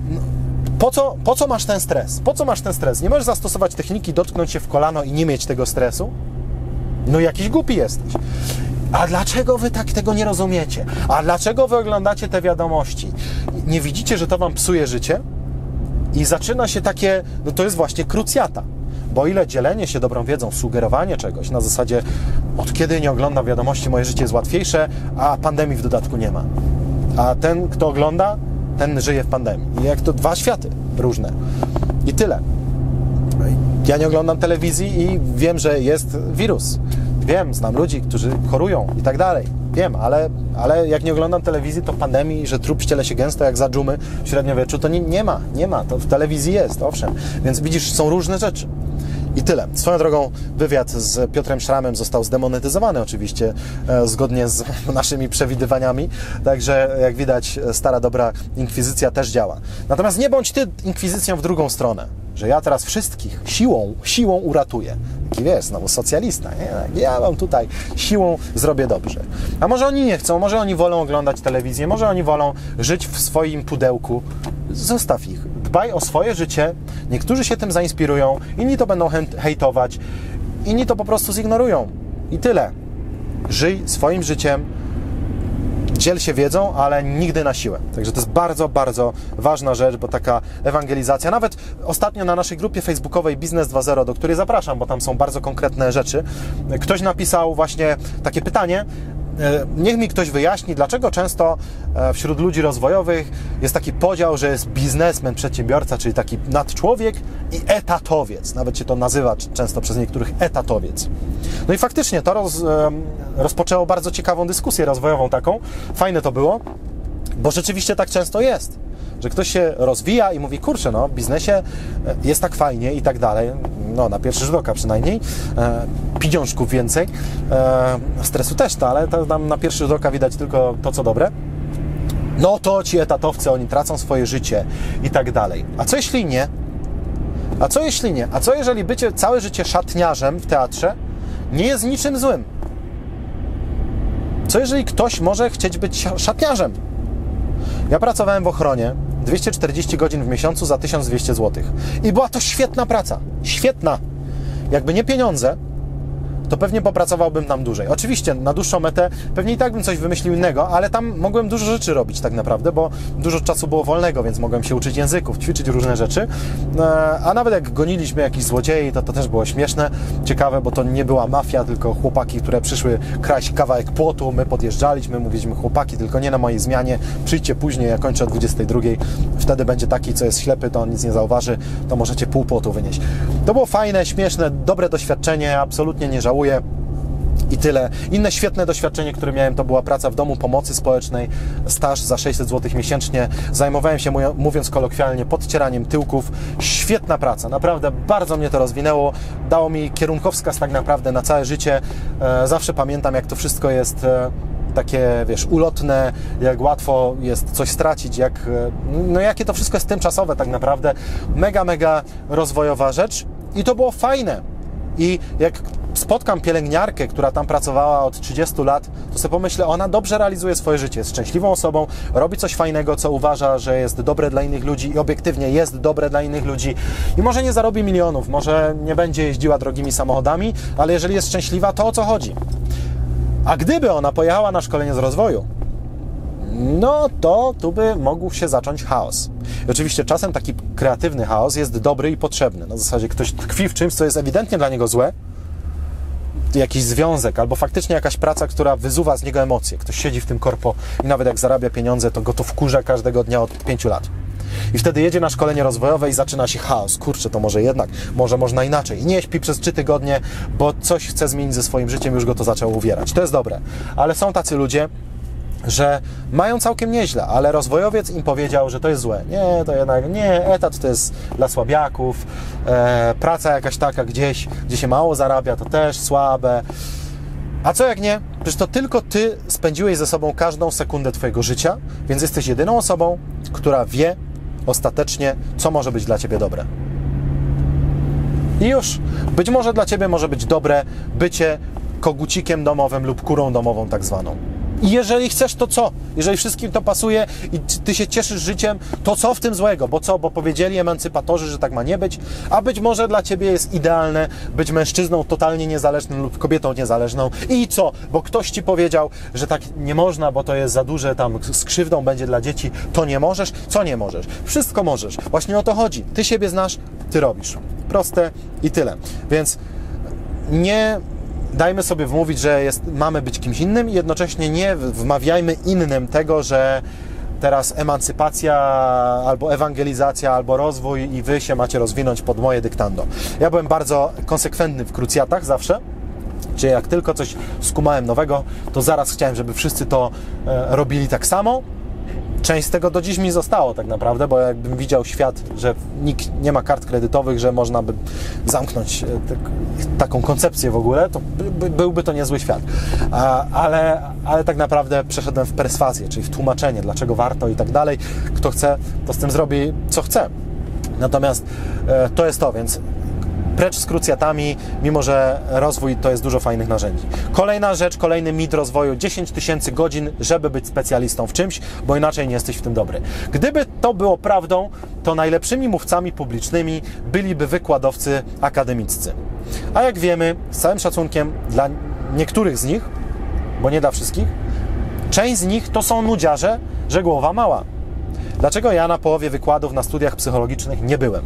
po co masz ten stres? Po co masz ten stres? Nie możesz zastosować techniki, dotknąć się w kolano i nie mieć tego stresu? No jakiś głupi jesteś. A dlaczego wy tak tego nie rozumiecie? A dlaczego wy oglądacie te wiadomości? Nie widzicie, że to wam psuje życie? I zaczyna się takie, no to jest właśnie krucjata. Bo o ile dzielenie się dobrą wiedzą, sugerowanie czegoś na zasadzie od kiedy nie oglądam wiadomości, moje życie jest łatwiejsze, a pandemii w dodatku nie ma. A ten, kto ogląda, ten żyje w pandemii. I jak to dwa światy różne. I tyle. Ja nie oglądam telewizji i wiem, że jest wirus. Wiem, znam ludzi, którzy chorują i tak dalej. Wiem, ale jak nie oglądam telewizji, to pandemii, że trup ściele się gęsto jak za dżumy w średniowieczu, to nie ma. To w telewizji jest, owszem. Więc widzisz, są różne rzeczy. I tyle. Swoją drogą wywiad z Piotrem Szramem został zdemonetyzowany oczywiście, zgodnie z naszymi przewidywaniami. Także jak widać, stara dobra inkwizycja też działa. Natomiast nie bądź ty inkwizycją w drugą stronę, że ja teraz wszystkich siłą uratuję. Taki wiesz, znowu socjalista, nie? Ja wam tutaj siłą zrobię dobrze. A może oni nie chcą, może oni wolą oglądać telewizję, może oni wolą żyć w swoim pudełku. Zostaw ich. Dbaj o swoje życie. Niektórzy się tym zainspirują, inni to będą hejtować, inni to po prostu zignorują. I tyle. Żyj swoim życiem, dziel się wiedzą, ale nigdy na siłę. Także to jest bardzo, bardzo ważna rzecz, bo taka ewangelizacja, nawet ostatnio na naszej grupie facebookowej Biznes 2.0, do której zapraszam, bo tam są bardzo konkretne rzeczy, ktoś napisał właśnie takie pytanie, niech mi ktoś wyjaśni, dlaczego często wśród ludzi rozwojowych jest taki podział, że jest biznesmen, przedsiębiorca, czyli taki nadczłowiek i etatowiec. Nawet się to nazywa często przez niektórych etatowiec. No i faktycznie to rozpoczęło bardzo ciekawą dyskusję rozwojową taką. Fajne to było, bo rzeczywiście tak często jest, że ktoś się rozwija i mówi, kurczę, no w biznesie jest tak fajnie i tak dalej, no na pierwszy rzut oka przynajmniej, pieniążków więcej, stresu też to, ale to tam na pierwszy rzut oka widać tylko to, co dobre. No to ci etatowcy, oni tracą swoje życie i tak dalej. A co jeśli nie? A co jeśli nie? A co jeżeli bycie całe życie szatniarzem w teatrze nie jest niczym złym? Co jeżeli ktoś może chcieć być szatniarzem? Ja pracowałem w ochronie 240 godzin w miesiącu za 1200 zł. I była to świetna praca. Świetna. Jakby nie pieniądze, to pewnie popracowałbym tam dłużej. Oczywiście na dłuższą metę pewnie i tak bym coś wymyślił innego, ale tam mogłem dużo rzeczy robić tak naprawdę, bo dużo czasu było wolnego, więc mogłem się uczyć języków, ćwiczyć różne rzeczy. A nawet jak goniliśmy jakichś złodziei, to też było śmieszne, ciekawe, bo to nie była mafia, tylko chłopaki, które przyszły kraść kawałek płotu, my podjeżdżaliśmy, mówiliśmy, chłopaki, tylko nie na mojej zmianie, przyjdźcie później, ja kończę o 22, wtedy będzie taki, co jest ślepy, to on nic nie zauważy, to możecie pół płotu wynieść. To było fajne, śmieszne, dobre doświadczenie, absolutnie nie żałuję. I tyle. Inne świetne doświadczenie, które miałem, to była praca w domu pomocy społecznej, staż za 600 zł miesięcznie. Zajmowałem się, mówiąc kolokwialnie, podcieraniem tyłków. Świetna praca, naprawdę bardzo mnie to rozwinęło. Dało mi kierunkowskaz tak naprawdę na całe życie. Zawsze pamiętam, jak to wszystko jest takie, wiesz, ulotne, jak łatwo jest coś stracić, no jakie to wszystko jest tymczasowe tak naprawdę. Mega, mega rozwojowa rzecz i to było fajne. I jak spotkam pielęgniarkę, która tam pracowała od 30 lat, to sobie pomyślę, ona dobrze realizuje swoje życie, jest szczęśliwą osobą, robi coś fajnego, co uważa, że jest dobre dla innych ludzi i obiektywnie jest dobre dla innych ludzi i może nie zarobi milionów, może nie będzie jeździła drogimi samochodami, ale jeżeli jest szczęśliwa, to o co chodzi? A gdyby ona pojechała na szkolenie z rozwoju, no to tu by mógł się zacząć chaos. I oczywiście czasem taki kreatywny chaos jest dobry i potrzebny. Na zasadzie ktoś tkwi w czymś, co jest ewidentnie dla niego złe, jakiś związek, albo faktycznie jakaś praca, która wyzuwa z niego emocje. Ktoś siedzi w tym korpo i nawet jak zarabia pieniądze, to go to wkurza każdego dnia od 5 lat. I wtedy jedzie na szkolenie rozwojowe i zaczyna się chaos. Kurczę, to może jednak, może można inaczej. I nie śpi przez 3 tygodnie, bo coś chce zmienić ze swoim życiem, już go to zaczęło uwierać. To jest dobre. Ale są tacy ludzie, że mają całkiem nieźle, ale rozwojowiec im powiedział, że to jest złe. Nie, to jednak nie, etat to jest dla słabiaków, praca jakaś taka gdzieś, gdzie się mało zarabia, to też słabe. A co jak nie? Przecież to tylko Ty spędziłeś ze sobą każdą sekundę Twojego życia, więc jesteś jedyną osobą, która wie ostatecznie, co może być dla Ciebie dobre. I już, być może dla Ciebie może być dobre bycie kogucikiem domowym lub kurą domową tak zwaną. I jeżeli chcesz, to co? Jeżeli wszystkim to pasuje i Ty się cieszysz życiem, to co w tym złego? Bo co? Bo powiedzieli emancypatorzy, że tak ma nie być? A być może dla Ciebie jest idealne być mężczyzną totalnie niezależnym lub kobietą niezależną. I co? Bo ktoś Ci powiedział, że tak nie można, bo to jest za duże, tam z krzywdą będzie dla dzieci. To nie możesz? Co nie możesz? Wszystko możesz. Właśnie o to chodzi. Ty siebie znasz, Ty robisz. Proste i tyle. Więc nie dajmy sobie wmówić, że mamy być kimś innym i jednocześnie nie wmawiajmy innym tego, że teraz emancypacja, albo ewangelizacja, albo rozwój i wy się macie rozwinąć pod moje dyktando. Ja byłem bardzo konsekwentny w krucjatach zawsze, czyli jak tylko coś skumałem nowego, to zaraz chciałem, żeby wszyscy to robili tak samo. Część z tego do dziś mi zostało tak naprawdę, bo jakbym widział świat, że nikt nie ma kart kredytowych, że można by zamknąć taką koncepcję w ogóle, to byłby to niezły świat. Ale tak naprawdę przeszedłem w perswazję, czyli w tłumaczenie, dlaczego warto i tak dalej. Kto chce, to z tym zrobi, co chce. Natomiast to jest to, więc precz z krucjatami, mimo że rozwój to jest dużo fajnych narzędzi. Kolejna rzecz, kolejny mit rozwoju, 10 000 godzin, żeby być specjalistą w czymś, bo inaczej nie jesteś w tym dobry. Gdyby to było prawdą, to najlepszymi mówcami publicznymi byliby wykładowcy akademiccy. A jak wiemy, z całym szacunkiem dla niektórych z nich, bo nie dla wszystkich, część z nich to są nudziarze, że głowa mała. Dlaczego ja na połowie wykładów na studiach psychologicznych nie byłem?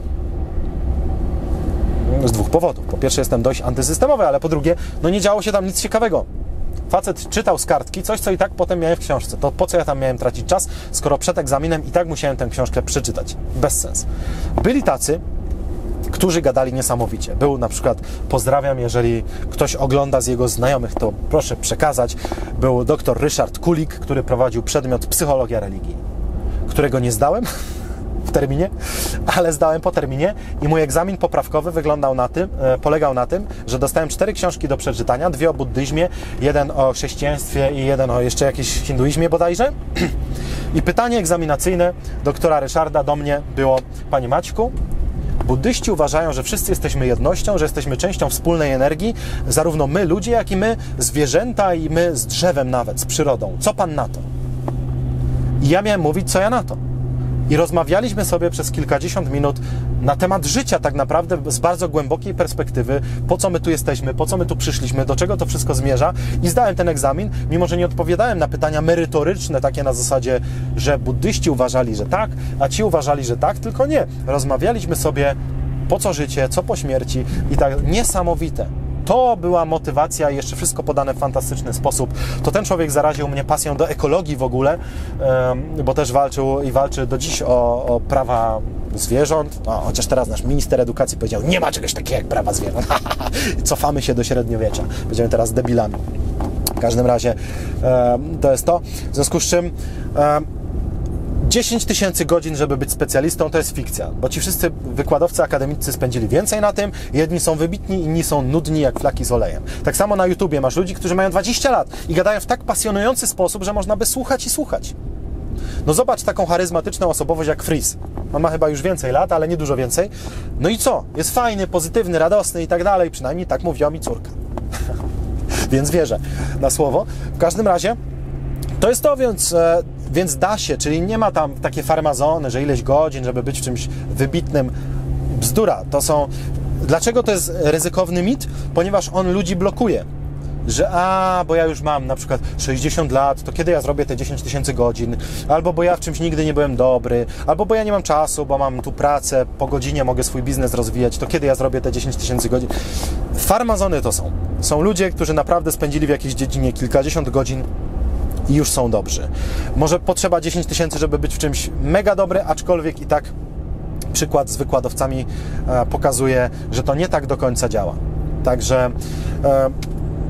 Z dwóch powodów. Po pierwsze, jestem dość antysystemowy, ale po drugie, no nie działo się tam nic ciekawego. Facet czytał z kartki coś, co i tak potem miałem w książce. To po co ja tam miałem tracić czas, skoro przed egzaminem i tak musiałem tę książkę przeczytać. Bez sensu. Byli tacy, którzy gadali niesamowicie. Był na przykład, pozdrawiam, jeżeli ktoś ogląda z jego znajomych, to proszę przekazać, był dr Ryszard Kulik, który prowadził przedmiot psychologia religii, którego nie zdałem w terminie, ale zdałem po terminie i mój egzamin poprawkowy polegał na tym, że dostałem 4 książki do przeczytania, 2 o buddyzmie, 1 o chrześcijaństwie i 1 o jeszcze jakimś hinduizmie bodajże. I pytanie egzaminacyjne doktora Ryszarda do mnie było: Panie Maćku, buddyści uważają, że wszyscy jesteśmy jednością, że jesteśmy częścią wspólnej energii, zarówno my ludzie, jak i my zwierzęta i my z drzewem nawet, z przyrodą. Co Pan na to? I ja miałem mówić, co ja na to. I rozmawialiśmy sobie przez kilkadziesiąt minut na temat życia tak naprawdę z bardzo głębokiej perspektywy, po co my tu jesteśmy, po co my tu przyszliśmy, do czego to wszystko zmierza i zdałem ten egzamin, mimo że nie odpowiadałem na pytania merytoryczne, takie na zasadzie, że buddyści uważali, że tak, a ci uważali, że tak, tylko nie. Rozmawialiśmy sobie, po co życie, co po śmierci i tak niesamowite. To była motywacja i jeszcze wszystko podane w fantastyczny sposób. To ten człowiek zaraził mnie pasją do ekologii w ogóle, bo też walczył i walczy do dziś o prawa zwierząt. No, chociaż teraz nasz minister edukacji powiedział, nie ma czegoś takiego jak prawa zwierząt. Cofamy się do średniowiecza. Będziemy teraz debilami. W każdym razie to jest to. W związku z czym 10 000 godzin, żeby być specjalistą, to jest fikcja, bo ci wszyscy wykładowcy akademiccy spędzili więcej na tym, jedni są wybitni, inni są nudni jak flaki z olejem. Tak samo na YouTubie masz ludzi, którzy mają 20 lat i gadają w tak pasjonujący sposób, że można by słuchać i słuchać. No zobacz taką charyzmatyczną osobowość jak Freeze. On ma chyba już więcej lat, ale nie dużo więcej. No i co? Jest fajny, pozytywny, radosny i tak dalej, przynajmniej tak mówiła mi córka. Więc wierzę na słowo. W każdym razie to jest to, więc da się, czyli nie ma tam takie farmazony, że ileś godzin, żeby być w czymś wybitnym. Bzdura. Dlaczego to jest ryzykowny mit? Ponieważ on ludzi blokuje. Że bo ja już mam na przykład 60 lat, to kiedy ja zrobię te 10 000 godzin? Albo bo ja w czymś nigdy nie byłem dobry, albo bo ja nie mam czasu, bo mam tu pracę, po godzinie mogę swój biznes rozwijać, to kiedy ja zrobię te 10 000 godzin? Farmazony to są. Są ludzie, którzy naprawdę spędzili w jakiejś dziedzinie kilkadziesiąt godzin i już są dobrzy. Może potrzeba 10 000, żeby być w czymś mega dobry, aczkolwiek i tak przykład z wykładowcami pokazuje, że to nie tak do końca działa. Także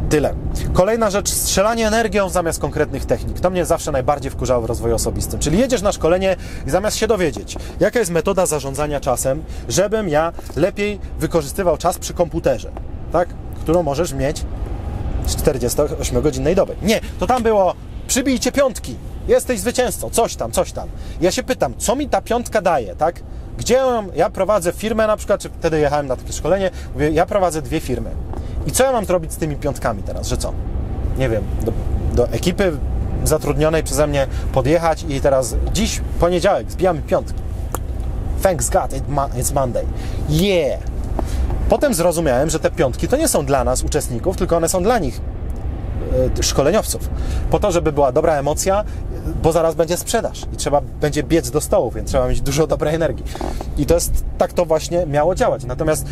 Tyle. Kolejna rzecz, strzelanie energią zamiast konkretnych technik. To mnie zawsze najbardziej wkurzało w rozwoju osobistym. Czyli jedziesz na szkolenie i zamiast się dowiedzieć, jaka jest metoda zarządzania czasem, żebym ja lepiej wykorzystywał czas przy komputerze, tak? Którą możesz mieć z 48-godzinnej doby. Nie, to tam było przybijcie piątki, jesteś zwycięzcą, coś tam. Ja się pytam, co mi ta piątka daje, tak? Gdzie ja prowadzę firmę na przykład, czy wtedy jechałem na takie szkolenie, mówię, ja prowadzę 2 firmy. I co ja mam zrobić z tymi piątkami teraz, że co? Nie wiem, do ekipy zatrudnionej przeze mnie podjechać i teraz dziś poniedziałek, zbijamy piątki. Thanks God, it's Monday. Yeah! Potem zrozumiałem, że te piątki to nie są dla nas, uczestników, tylko one są dla nich, szkoleniowców. Po to, żeby była dobra emocja, bo zaraz będzie sprzedaż i trzeba będzie biec do stołu, więc trzeba mieć dużo dobrej energii. I to jest, tak to właśnie miało działać. Natomiast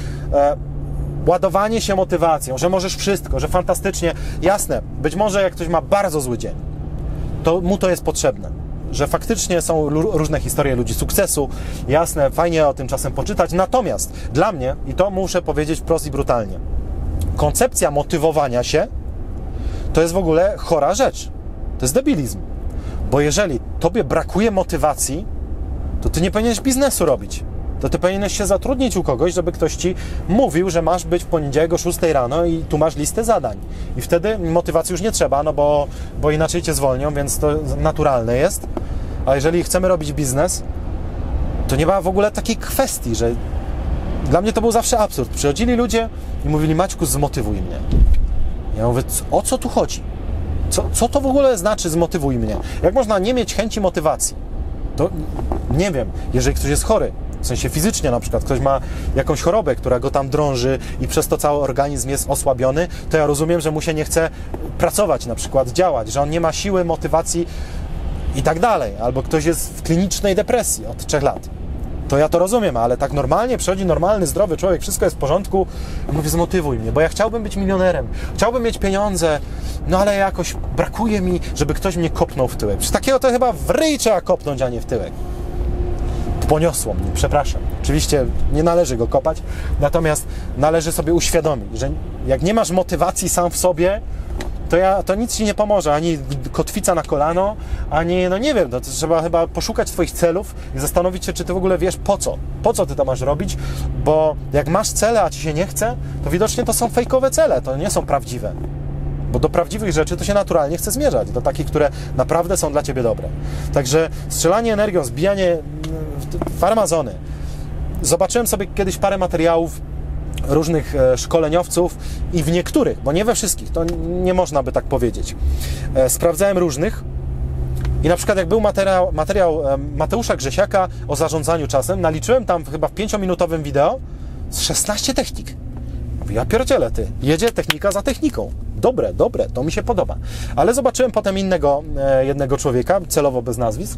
ładowanie się motywacją, że możesz wszystko, że fantastycznie, jasne, być może jak ktoś ma bardzo zły dzień, to mu to jest potrzebne, że faktycznie są różne historie ludzi sukcesu, jasne, fajnie o tym czasem poczytać, natomiast dla mnie, i to muszę powiedzieć wprost i brutalnie, koncepcja motywowania się to jest w ogóle chora rzecz, to jest debilizm, bo jeżeli tobie brakuje motywacji, to ty nie powinieneś biznesu robić. To ty powinieneś się zatrudnić u kogoś, żeby ktoś ci mówił, że masz być w poniedziałek o 6 rano i tu masz listę zadań. I wtedy motywacji już nie trzeba, no bo inaczej cię zwolnią, więc to naturalne jest. A jeżeli chcemy robić biznes, to nie ma w ogóle takiej kwestii, że dla mnie to był zawsze absurd. Przychodzili ludzie i mówili, Maćku, zmotywuj mnie. Ja mówię, o co tu chodzi? Co to w ogóle znaczy zmotywuj mnie? Jak można nie mieć chęci motywacji? To nie wiem, jeżeli ktoś jest chory, w sensie fizycznie na przykład, ktoś ma jakąś chorobę, która go tam drąży i przez to cały organizm jest osłabiony, to ja rozumiem, że mu się nie chce pracować na przykład, działać, że on nie ma siły, motywacji i tak dalej. Albo ktoś jest w klinicznej depresji od 3 lat. To ja to rozumiem, ale tak normalnie przychodzi normalny, zdrowy człowiek, wszystko jest w porządku, mówię, zmotywuj mnie, bo ja chciałbym być milionerem, chciałbym mieć pieniądze, no ale jakoś brakuje mi, żeby ktoś mnie kopnął w tyłek. Przy takiego to chyba w ryj trzeba kopnąć, a nie w tyłek. Poniosło mnie, przepraszam. Oczywiście nie należy go kopać, natomiast należy sobie uświadomić, że jak nie masz motywacji sam w sobie, to nic ci nie pomoże, ani kotwica na kolano, ani, no nie wiem, to trzeba chyba poszukać twoich celów i zastanowić się, czy ty w ogóle wiesz po co ty to masz robić, bo jak masz cele, a ci się nie chce, to widocznie to są fejkowe cele, to nie są prawdziwe. Bo do prawdziwych rzeczy to się naturalnie chce zmierzać, do takich, które naprawdę są dla ciebie dobre. Także strzelanie energią, zbijanie farmazony. Zobaczyłem sobie kiedyś parę materiałów różnych szkoleniowców i w niektórych, bo nie we wszystkich, to nie można by tak powiedzieć. Sprawdzałem różnych i na przykład jak był materiał Mateusza Grzesiaka o zarządzaniu czasem, naliczyłem tam chyba w 5-minutowym wideo z 16 technik. Ja pierdzielę, ty, jedzie technika za techniką. Dobre, to mi się podoba. Ale zobaczyłem potem jednego człowieka, celowo bez nazwisk.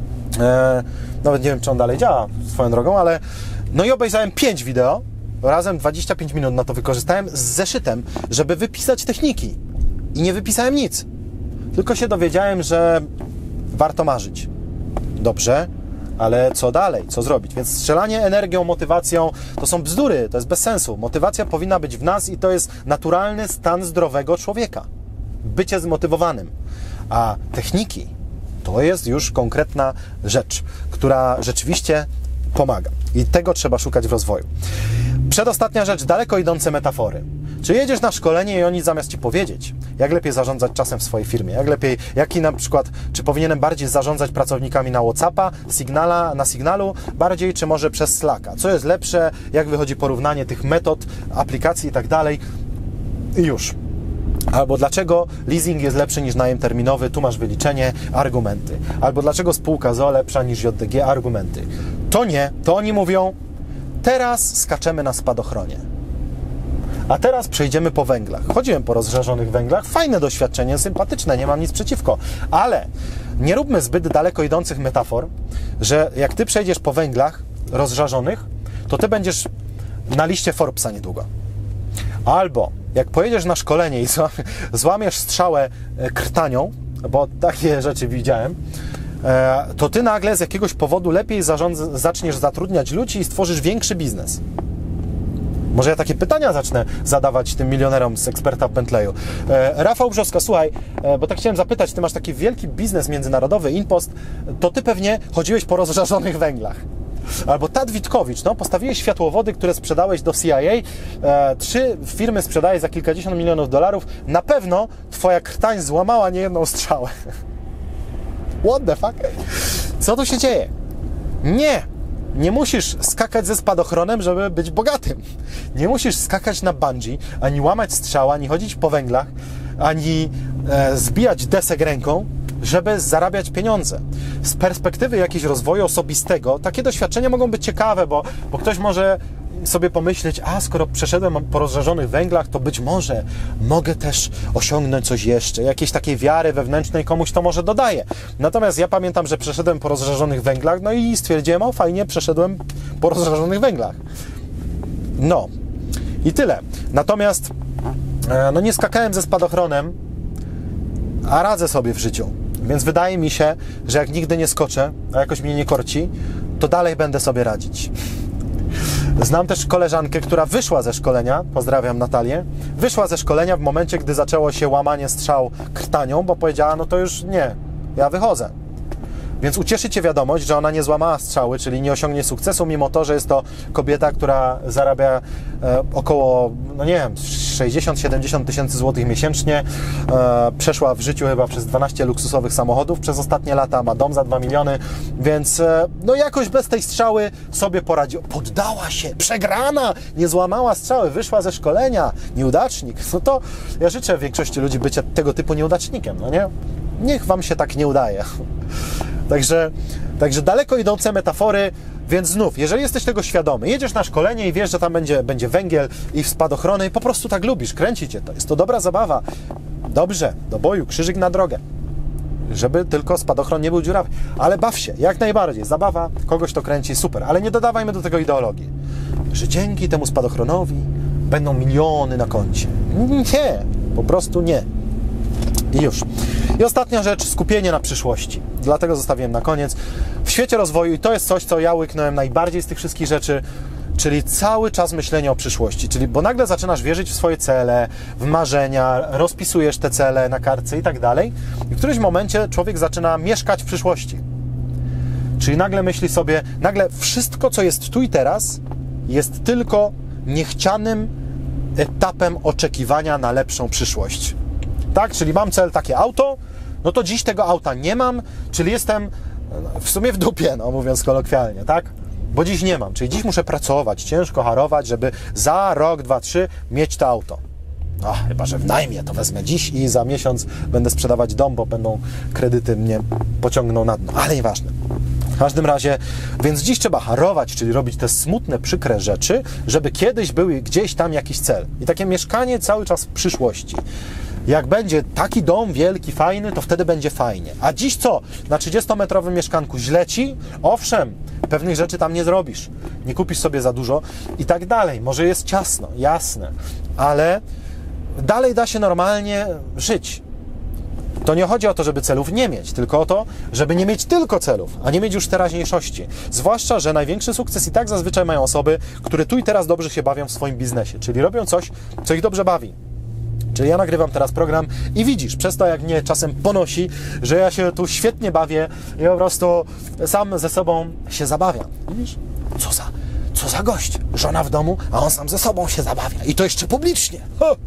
Nawet nie wiem, czy on dalej działa swoją drogą, ale no i obejrzałem 5 wideo, razem 25 minut na to wykorzystałem z zeszytem, żeby wypisać techniki. I nie wypisałem nic. Tylko się dowiedziałem, że warto marzyć. Dobrze, ale co dalej? Co zrobić? Więc strzelanie energią, motywacją to są bzdury, to jest bez sensu. Motywacja powinna być w nas i to jest naturalny stan zdrowego człowieka. Bycie zmotywowanym. A techniki to jest już konkretna rzecz, która rzeczywiście pomaga. I tego trzeba szukać w rozwoju. Przedostatnia rzecz, daleko idące metafory. Czy jedziesz na szkolenie i oni zamiast ci powiedzieć, jak lepiej zarządzać czasem w swojej firmie, jaki na przykład, czy powinienem bardziej zarządzać pracownikami na WhatsAppa, na Signalu bardziej, czy może przez Slacka? Co jest lepsze, jak wychodzi porównanie tych metod, aplikacji i tak dalej? I już. Albo dlaczego leasing jest lepszy niż najem terminowy, tu masz wyliczenie, argumenty. Albo dlaczego spółka ZOO lepsza niż JDG, argumenty. To nie, to oni mówią, teraz skaczemy na spadochronie. A teraz przejdziemy po węglach. Chodziłem po rozżarzonych węglach, fajne doświadczenie, sympatyczne, nie mam nic przeciwko, ale nie róbmy zbyt daleko idących metafor, że jak ty przejdziesz po węglach rozżarzonych, to ty będziesz na liście Forbesa niedługo. Albo jak pojedziesz na szkolenie i złamiesz strzałę krtanią, bo takie rzeczy widziałem, to ty nagle z jakiegoś powodu lepiej zaczniesz zatrudniać ludzi i stworzysz większy biznes. Może ja takie pytania zacznę zadawać tym milionerom z eksperta w Bentleyu. Rafał Brzoska, słuchaj, bo tak chciałem zapytać, ty masz taki wielki biznes międzynarodowy, Inpost, to ty pewnie chodziłeś po rozżarzonych węglach. Albo Tad Witkowicz, no, postawiłeś światłowody, które sprzedałeś do CIA, 3 firmy sprzedałeś za kilkadziesiąt milionów dolarów, na pewno twoja krtań złamała niejedną strzałę. What the fuck? Co tu się dzieje? Nie musisz skakać ze spadochronem, żeby być bogatym. Nie musisz skakać na bungee, ani łamać strzała, ani chodzić po węglach, ani zbijać desek ręką, żeby zarabiać pieniądze. Z perspektywy jakiegoś rozwoju osobistego takie doświadczenia mogą być ciekawe, bo ktoś może sobie pomyśleć, a skoro przeszedłem po rozżarzonych węglach, to być może mogę też osiągnąć coś jeszcze. Jakiejś takiej wiary wewnętrznej komuś to może dodaje. Natomiast ja pamiętam, że przeszedłem po rozżarzonych węglach, no i stwierdziłem, o fajnie, przeszedłem po rozżarzonych węglach. No i tyle. Natomiast no nie skakałem ze spadochronem, a radzę sobie w życiu. Więc wydaje mi się, że jak nigdy nie skoczę, a jakoś mnie nie korci, to dalej będę sobie radzić. Znam też koleżankę, która wyszła ze szkolenia, pozdrawiam Natalię, wyszła ze szkolenia w momencie, gdy zaczęło się łamanie strzał krtanią, bo powiedziała, no to już nie, ja wychodzę. Więc ucieszy Cię wiadomość, że ona nie złamała strzały, czyli nie osiągnie sukcesu, mimo to, że jest to kobieta, która zarabia około, no nie wiem, 60-70 tysięcy złotych miesięcznie. Przeszła w życiu chyba przez 12 luksusowych samochodów przez ostatnie lata, ma dom za 2 miliony, więc no jakoś bez tej strzały sobie poradziła. Poddała się, przegrana, nie złamała strzały, wyszła ze szkolenia, nieudacznik. No to ja życzę większości ludzi bycia tego typu nieudacznikiem, no nie? Niech Wam się tak nie udaje. Także daleko idące metafory, więc znów, jeżeli jesteś tego świadomy, jedziesz na szkolenie i wiesz, że tam będzie węgiel i spadochrony i po prostu tak lubisz, kręci Cię to, jest to dobra zabawa. Dobrze, do boju, krzyżyk na drogę. Żeby tylko spadochron nie był dziurawy. Ale baw się, jak najbardziej. Zabawa, kogoś to kręci, super. Ale nie dodawajmy do tego ideologii, że dzięki temu spadochronowi będą miliony na koncie. Nie, po prostu nie. I już. I ostatnia rzecz, skupienie na przyszłości. Dlatego zostawiłem na koniec. W świecie rozwoju, i to jest coś, co ja łyknąłem najbardziej z tych wszystkich rzeczy, czyli cały czas myślenie o przyszłości. Czyli, bo nagle zaczynasz wierzyć w swoje cele, w marzenia, rozpisujesz te cele na kartce i tak dalej. I w którymś momencie człowiek zaczyna mieszkać w przyszłości. Czyli nagle myśli sobie, nagle wszystko, co jest tu i teraz, jest tylko niechcianym etapem oczekiwania na lepszą przyszłość. Tak, czyli mam cel takie auto, no to dziś tego auta nie mam, czyli jestem w sumie w dupie, no mówiąc kolokwialnie, tak? Bo dziś nie mam, czyli dziś muszę pracować, ciężko harować, żeby za rok, 2, 3 mieć to auto. No, chyba że w najmie to wezmę dziś i za miesiąc będę sprzedawać dom, bo będą kredyty mnie pociągną na dno, ale nieważne. W każdym razie, więc dziś trzeba harować, czyli robić te smutne, przykre rzeczy, żeby kiedyś był gdzieś tam jakiś cel. I takie mieszkanie cały czas w przyszłości. Jak będzie taki dom wielki, fajny, to wtedy będzie fajnie. A dziś co? Na 30-metrowym mieszkanku źle Ci? Owszem, pewnych rzeczy tam nie zrobisz. Nie kupisz sobie za dużo i tak dalej. Może jest ciasno, jasne, ale dalej da się normalnie żyć. To nie chodzi o to, żeby celów nie mieć, tylko o to, żeby nie mieć tylko celów, a nie mieć już teraźniejszości. Zwłaszcza, że największy sukces i tak zazwyczaj mają osoby, które tu i teraz dobrze się bawią w swoim biznesie, czyli robią coś, co ich dobrze bawi. Czyli ja nagrywam teraz program i widzisz, przez to jak mnie czasem ponosi, że ja się tu świetnie bawię i po prostu sam ze sobą się zabawiam. Widzisz? Co za gość? Żona w domu, a on sam ze sobą się zabawia. I to jeszcze publicznie.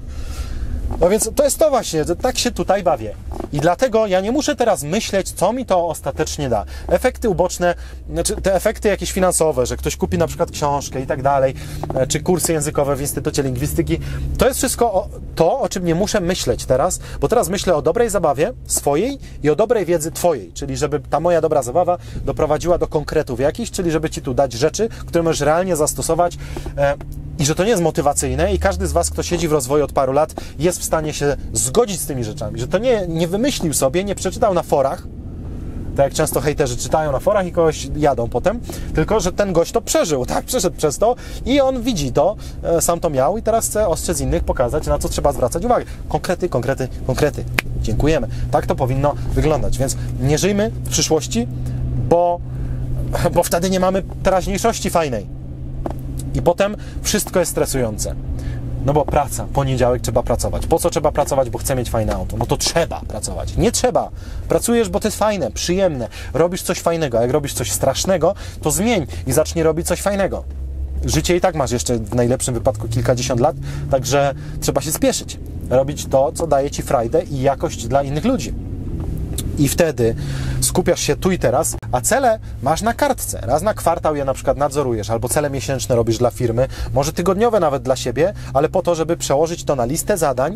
No więc to jest to właśnie, że tak się tutaj bawię. I dlatego ja nie muszę teraz myśleć, co mi to ostatecznie da. Efekty uboczne, znaczy te efekty jakieś finansowe, że ktoś kupi na przykład książkę i tak dalej, czy kursy językowe w Instytucie Lingwistyki, to jest wszystko to, o czym nie muszę myśleć teraz, bo teraz myślę o dobrej zabawie swojej i o dobrej wiedzy Twojej, czyli żeby ta moja dobra zabawa doprowadziła do konkretów jakichś, czyli żeby Ci tu dać rzeczy, które możesz realnie zastosować, i że to nie jest motywacyjne i każdy z Was, kto siedzi w rozwoju od paru lat, jest w stanie się zgodzić z tymi rzeczami, że to nie wymyślił sobie, nie przeczytał na forach, tak jak często hejterzy czytają na forach i kogoś jadą potem, tylko że ten gość to przeżył, tak, przeszedł przez to i on widzi to, sam to miał i teraz chce ostrzec innych, pokazać, na co trzeba zwracać uwagę. Konkrety, konkrety, konkrety. Dziękujemy. Tak to powinno wyglądać, więc nie żyjmy w przyszłości, bo wtedy nie mamy teraźniejszości fajnej. I potem wszystko jest stresujące. No bo praca, poniedziałek trzeba pracować. Po co trzeba pracować? Bo chcę mieć fajne auto. No to trzeba pracować. Nie trzeba. Pracujesz, bo to jest fajne, przyjemne. Robisz coś fajnego. A jak robisz coś strasznego, to zmień i zacznij robić coś fajnego. Życie i tak masz jeszcze w najlepszym wypadku kilkadziesiąt lat, także trzeba się spieszyć. Robić to, co daje Ci frajdę i jakość dla innych ludzi. I wtedy skupiasz się tu i teraz, a cele masz na kartce. Raz na kwartał je na przykład nadzorujesz, albo cele miesięczne robisz dla firmy, może tygodniowe nawet dla siebie, ale po to, żeby przełożyć to na listę zadań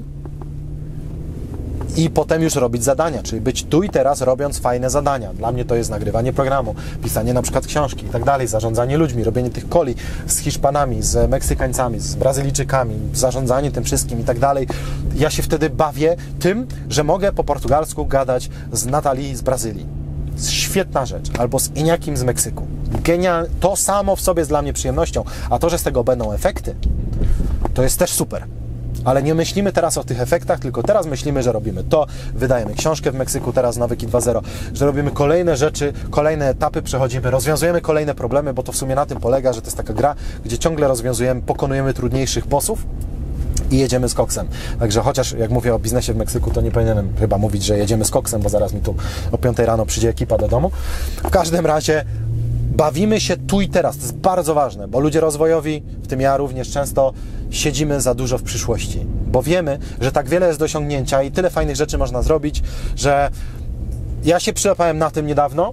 i potem już robić zadania, czyli być tu i teraz robiąc fajne zadania. Dla mnie to jest nagrywanie programu, pisanie na przykład książki i tak dalej, zarządzanie ludźmi, robienie tych coli z Hiszpanami, z Meksykańcami, z Brazylijczykami, zarządzanie tym wszystkim i tak dalej. Ja się wtedy bawię tym, że mogę po portugalsku gadać z Natalii z Brazylii. Świetna rzecz. Albo z Iniakim z Meksyku. Genialne. To samo w sobie jest dla mnie przyjemnością, a to, że z tego będą efekty, to jest też super. Ale nie myślimy teraz o tych efektach, tylko teraz myślimy, że robimy to, wydajemy książkę w Meksyku, teraz Nawyki 2.0, że robimy kolejne rzeczy, kolejne etapy przechodzimy, rozwiązujemy kolejne problemy, bo to w sumie na tym polega, że to jest taka gra, gdzie ciągle rozwiązujemy, pokonujemy trudniejszych bossów i jedziemy z koksem. Także chociaż jak mówię o biznesie w Meksyku, to nie powinienem chyba mówić, że jedziemy z koksem, bo zaraz mi tu o 5 rano przyjdzie ekipa do domu. W każdym razie bawimy się tu i teraz. To jest bardzo ważne, bo ludzie rozwojowi, w tym ja również często, siedzimy za dużo w przyszłości, bo wiemy, że tak wiele jest do osiągnięcia i tyle fajnych rzeczy można zrobić, że ja się przyłapałem na tym niedawno,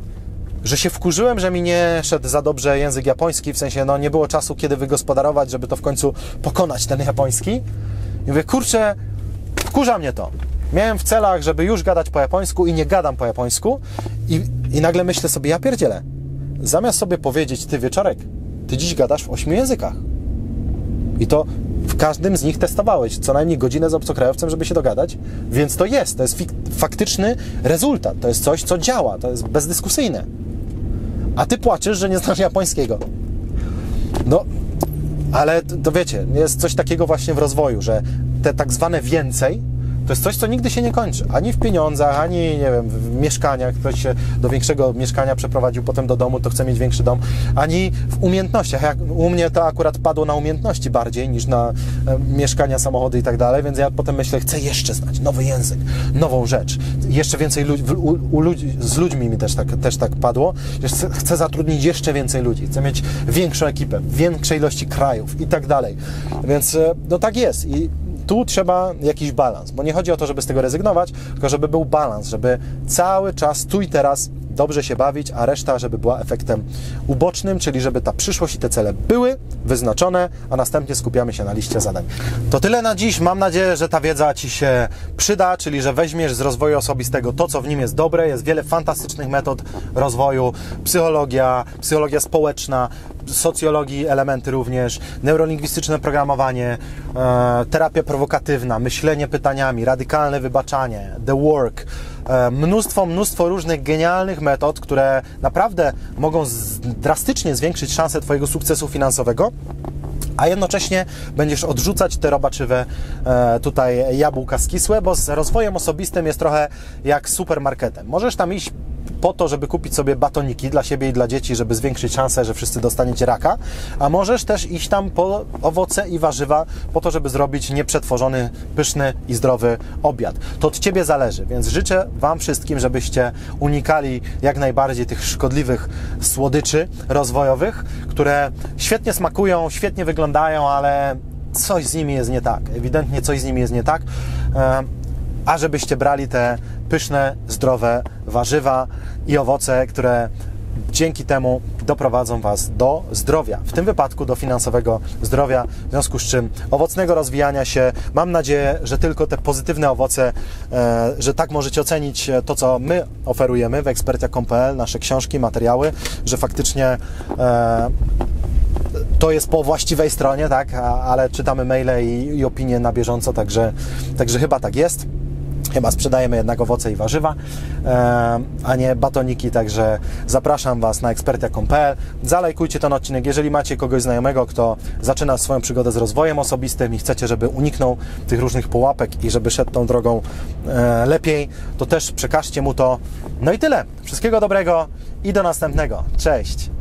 że się wkurzyłem, że mi nie szedł za dobrze język japoński, w sensie no nie było czasu, kiedy wygospodarować, żeby to w końcu pokonać ten japoński. I mówię, kurczę, wkurza mnie to. Miałem w celach, żeby już gadać po japońsku i nie gadam po japońsku i nagle myślę sobie, ja pierdzielę. Zamiast sobie powiedzieć, ty Wieczorek, ty dziś gadasz w 8 językach. I to w każdym z nich testowałeś co najmniej godzinę z obcokrajowcem, żeby się dogadać, więc to jest faktyczny rezultat, to jest coś, co działa, to jest bezdyskusyjne. A ty płaczesz, że nie znasz japońskiego. No, ale to wiecie, jest coś takiego właśnie w rozwoju, że te tak zwane więcej, to jest coś, co nigdy się nie kończy. Ani w pieniądzach, ani, nie wiem, w mieszkaniach. Ktoś się do większego mieszkania przeprowadził, potem do domu, to chce mieć większy dom. Ani w umiejętnościach. U mnie to akurat padło na umiejętności bardziej niż na mieszkania, samochody i tak dalej, więc ja potem myślę, chcę jeszcze znać nowy język, nową rzecz. Jeszcze więcej ludzi, z ludźmi mi też tak padło. Chcę zatrudnić jeszcze więcej ludzi. Chcę mieć większą ekipę, większej ilości krajów i tak dalej. Więc no tak jest. I tu trzeba jakiś balans, bo nie chodzi o to, żeby z tego rezygnować, tylko żeby był balans, żeby cały czas tu i teraz dobrze się bawić, a reszta, żeby była efektem ubocznym, czyli żeby ta przyszłość i te cele były wyznaczone, a następnie skupiamy się na liście zadań. To tyle na dziś. Mam nadzieję, że ta wiedza Ci się przyda, czyli że weźmiesz z rozwoju osobistego to, co w nim jest dobre. Jest wiele fantastycznych metod rozwoju, psychologia społeczna, socjologii elementy również, neurolingwistyczne programowanie, terapia prowokatywna, myślenie pytaniami, radykalne wybaczanie, the work, mnóstwo różnych genialnych metod, które naprawdę mogą drastycznie zwiększyć szanse Twojego sukcesu finansowego, a jednocześnie będziesz odrzucać te robaczywe tutaj jabłka skisłe, bo z rozwojem osobistym jest trochę jak supermarketem. Możesz tam iść po to, żeby kupić sobie batoniki dla siebie i dla dzieci, żeby zwiększyć szansę, że wszyscy dostaniecie raka, a możesz też iść tam po owoce i warzywa po to, żeby zrobić nieprzetworzony, pyszny i zdrowy obiad. To od Ciebie zależy, więc życzę Wam wszystkim, żebyście unikali jak najbardziej tych szkodliwych słodyczy rozwojowych, które świetnie smakują, świetnie wyglądają, ale coś z nimi jest nie tak. Ewidentnie coś z nimi jest nie tak. A żebyście brali te pyszne, zdrowe warzywa i owoce, które dzięki temu doprowadzą Was do zdrowia, w tym wypadku do finansowego zdrowia, w związku z czym owocnego rozwijania się. Mam nadzieję, że tylko te pozytywne owoce, że tak możecie ocenić to, co my oferujemy w ekspertia.pl, nasze książki, materiały, że faktycznie to jest po właściwej stronie, tak, ale czytamy maile i opinie na bieżąco, także chyba tak jest. Chyba sprzedajemy jednak owoce i warzywa, a nie batoniki, także zapraszam Was na ekspertia.pl. Zalajkujcie ten odcinek, jeżeli macie kogoś znajomego, kto zaczyna swoją przygodę z rozwojem osobistym i chcecie, żeby uniknął tych różnych pułapek i żeby szedł tą drogą lepiej, to też przekażcie mu to. No i tyle. Wszystkiego dobrego i do następnego. Cześć!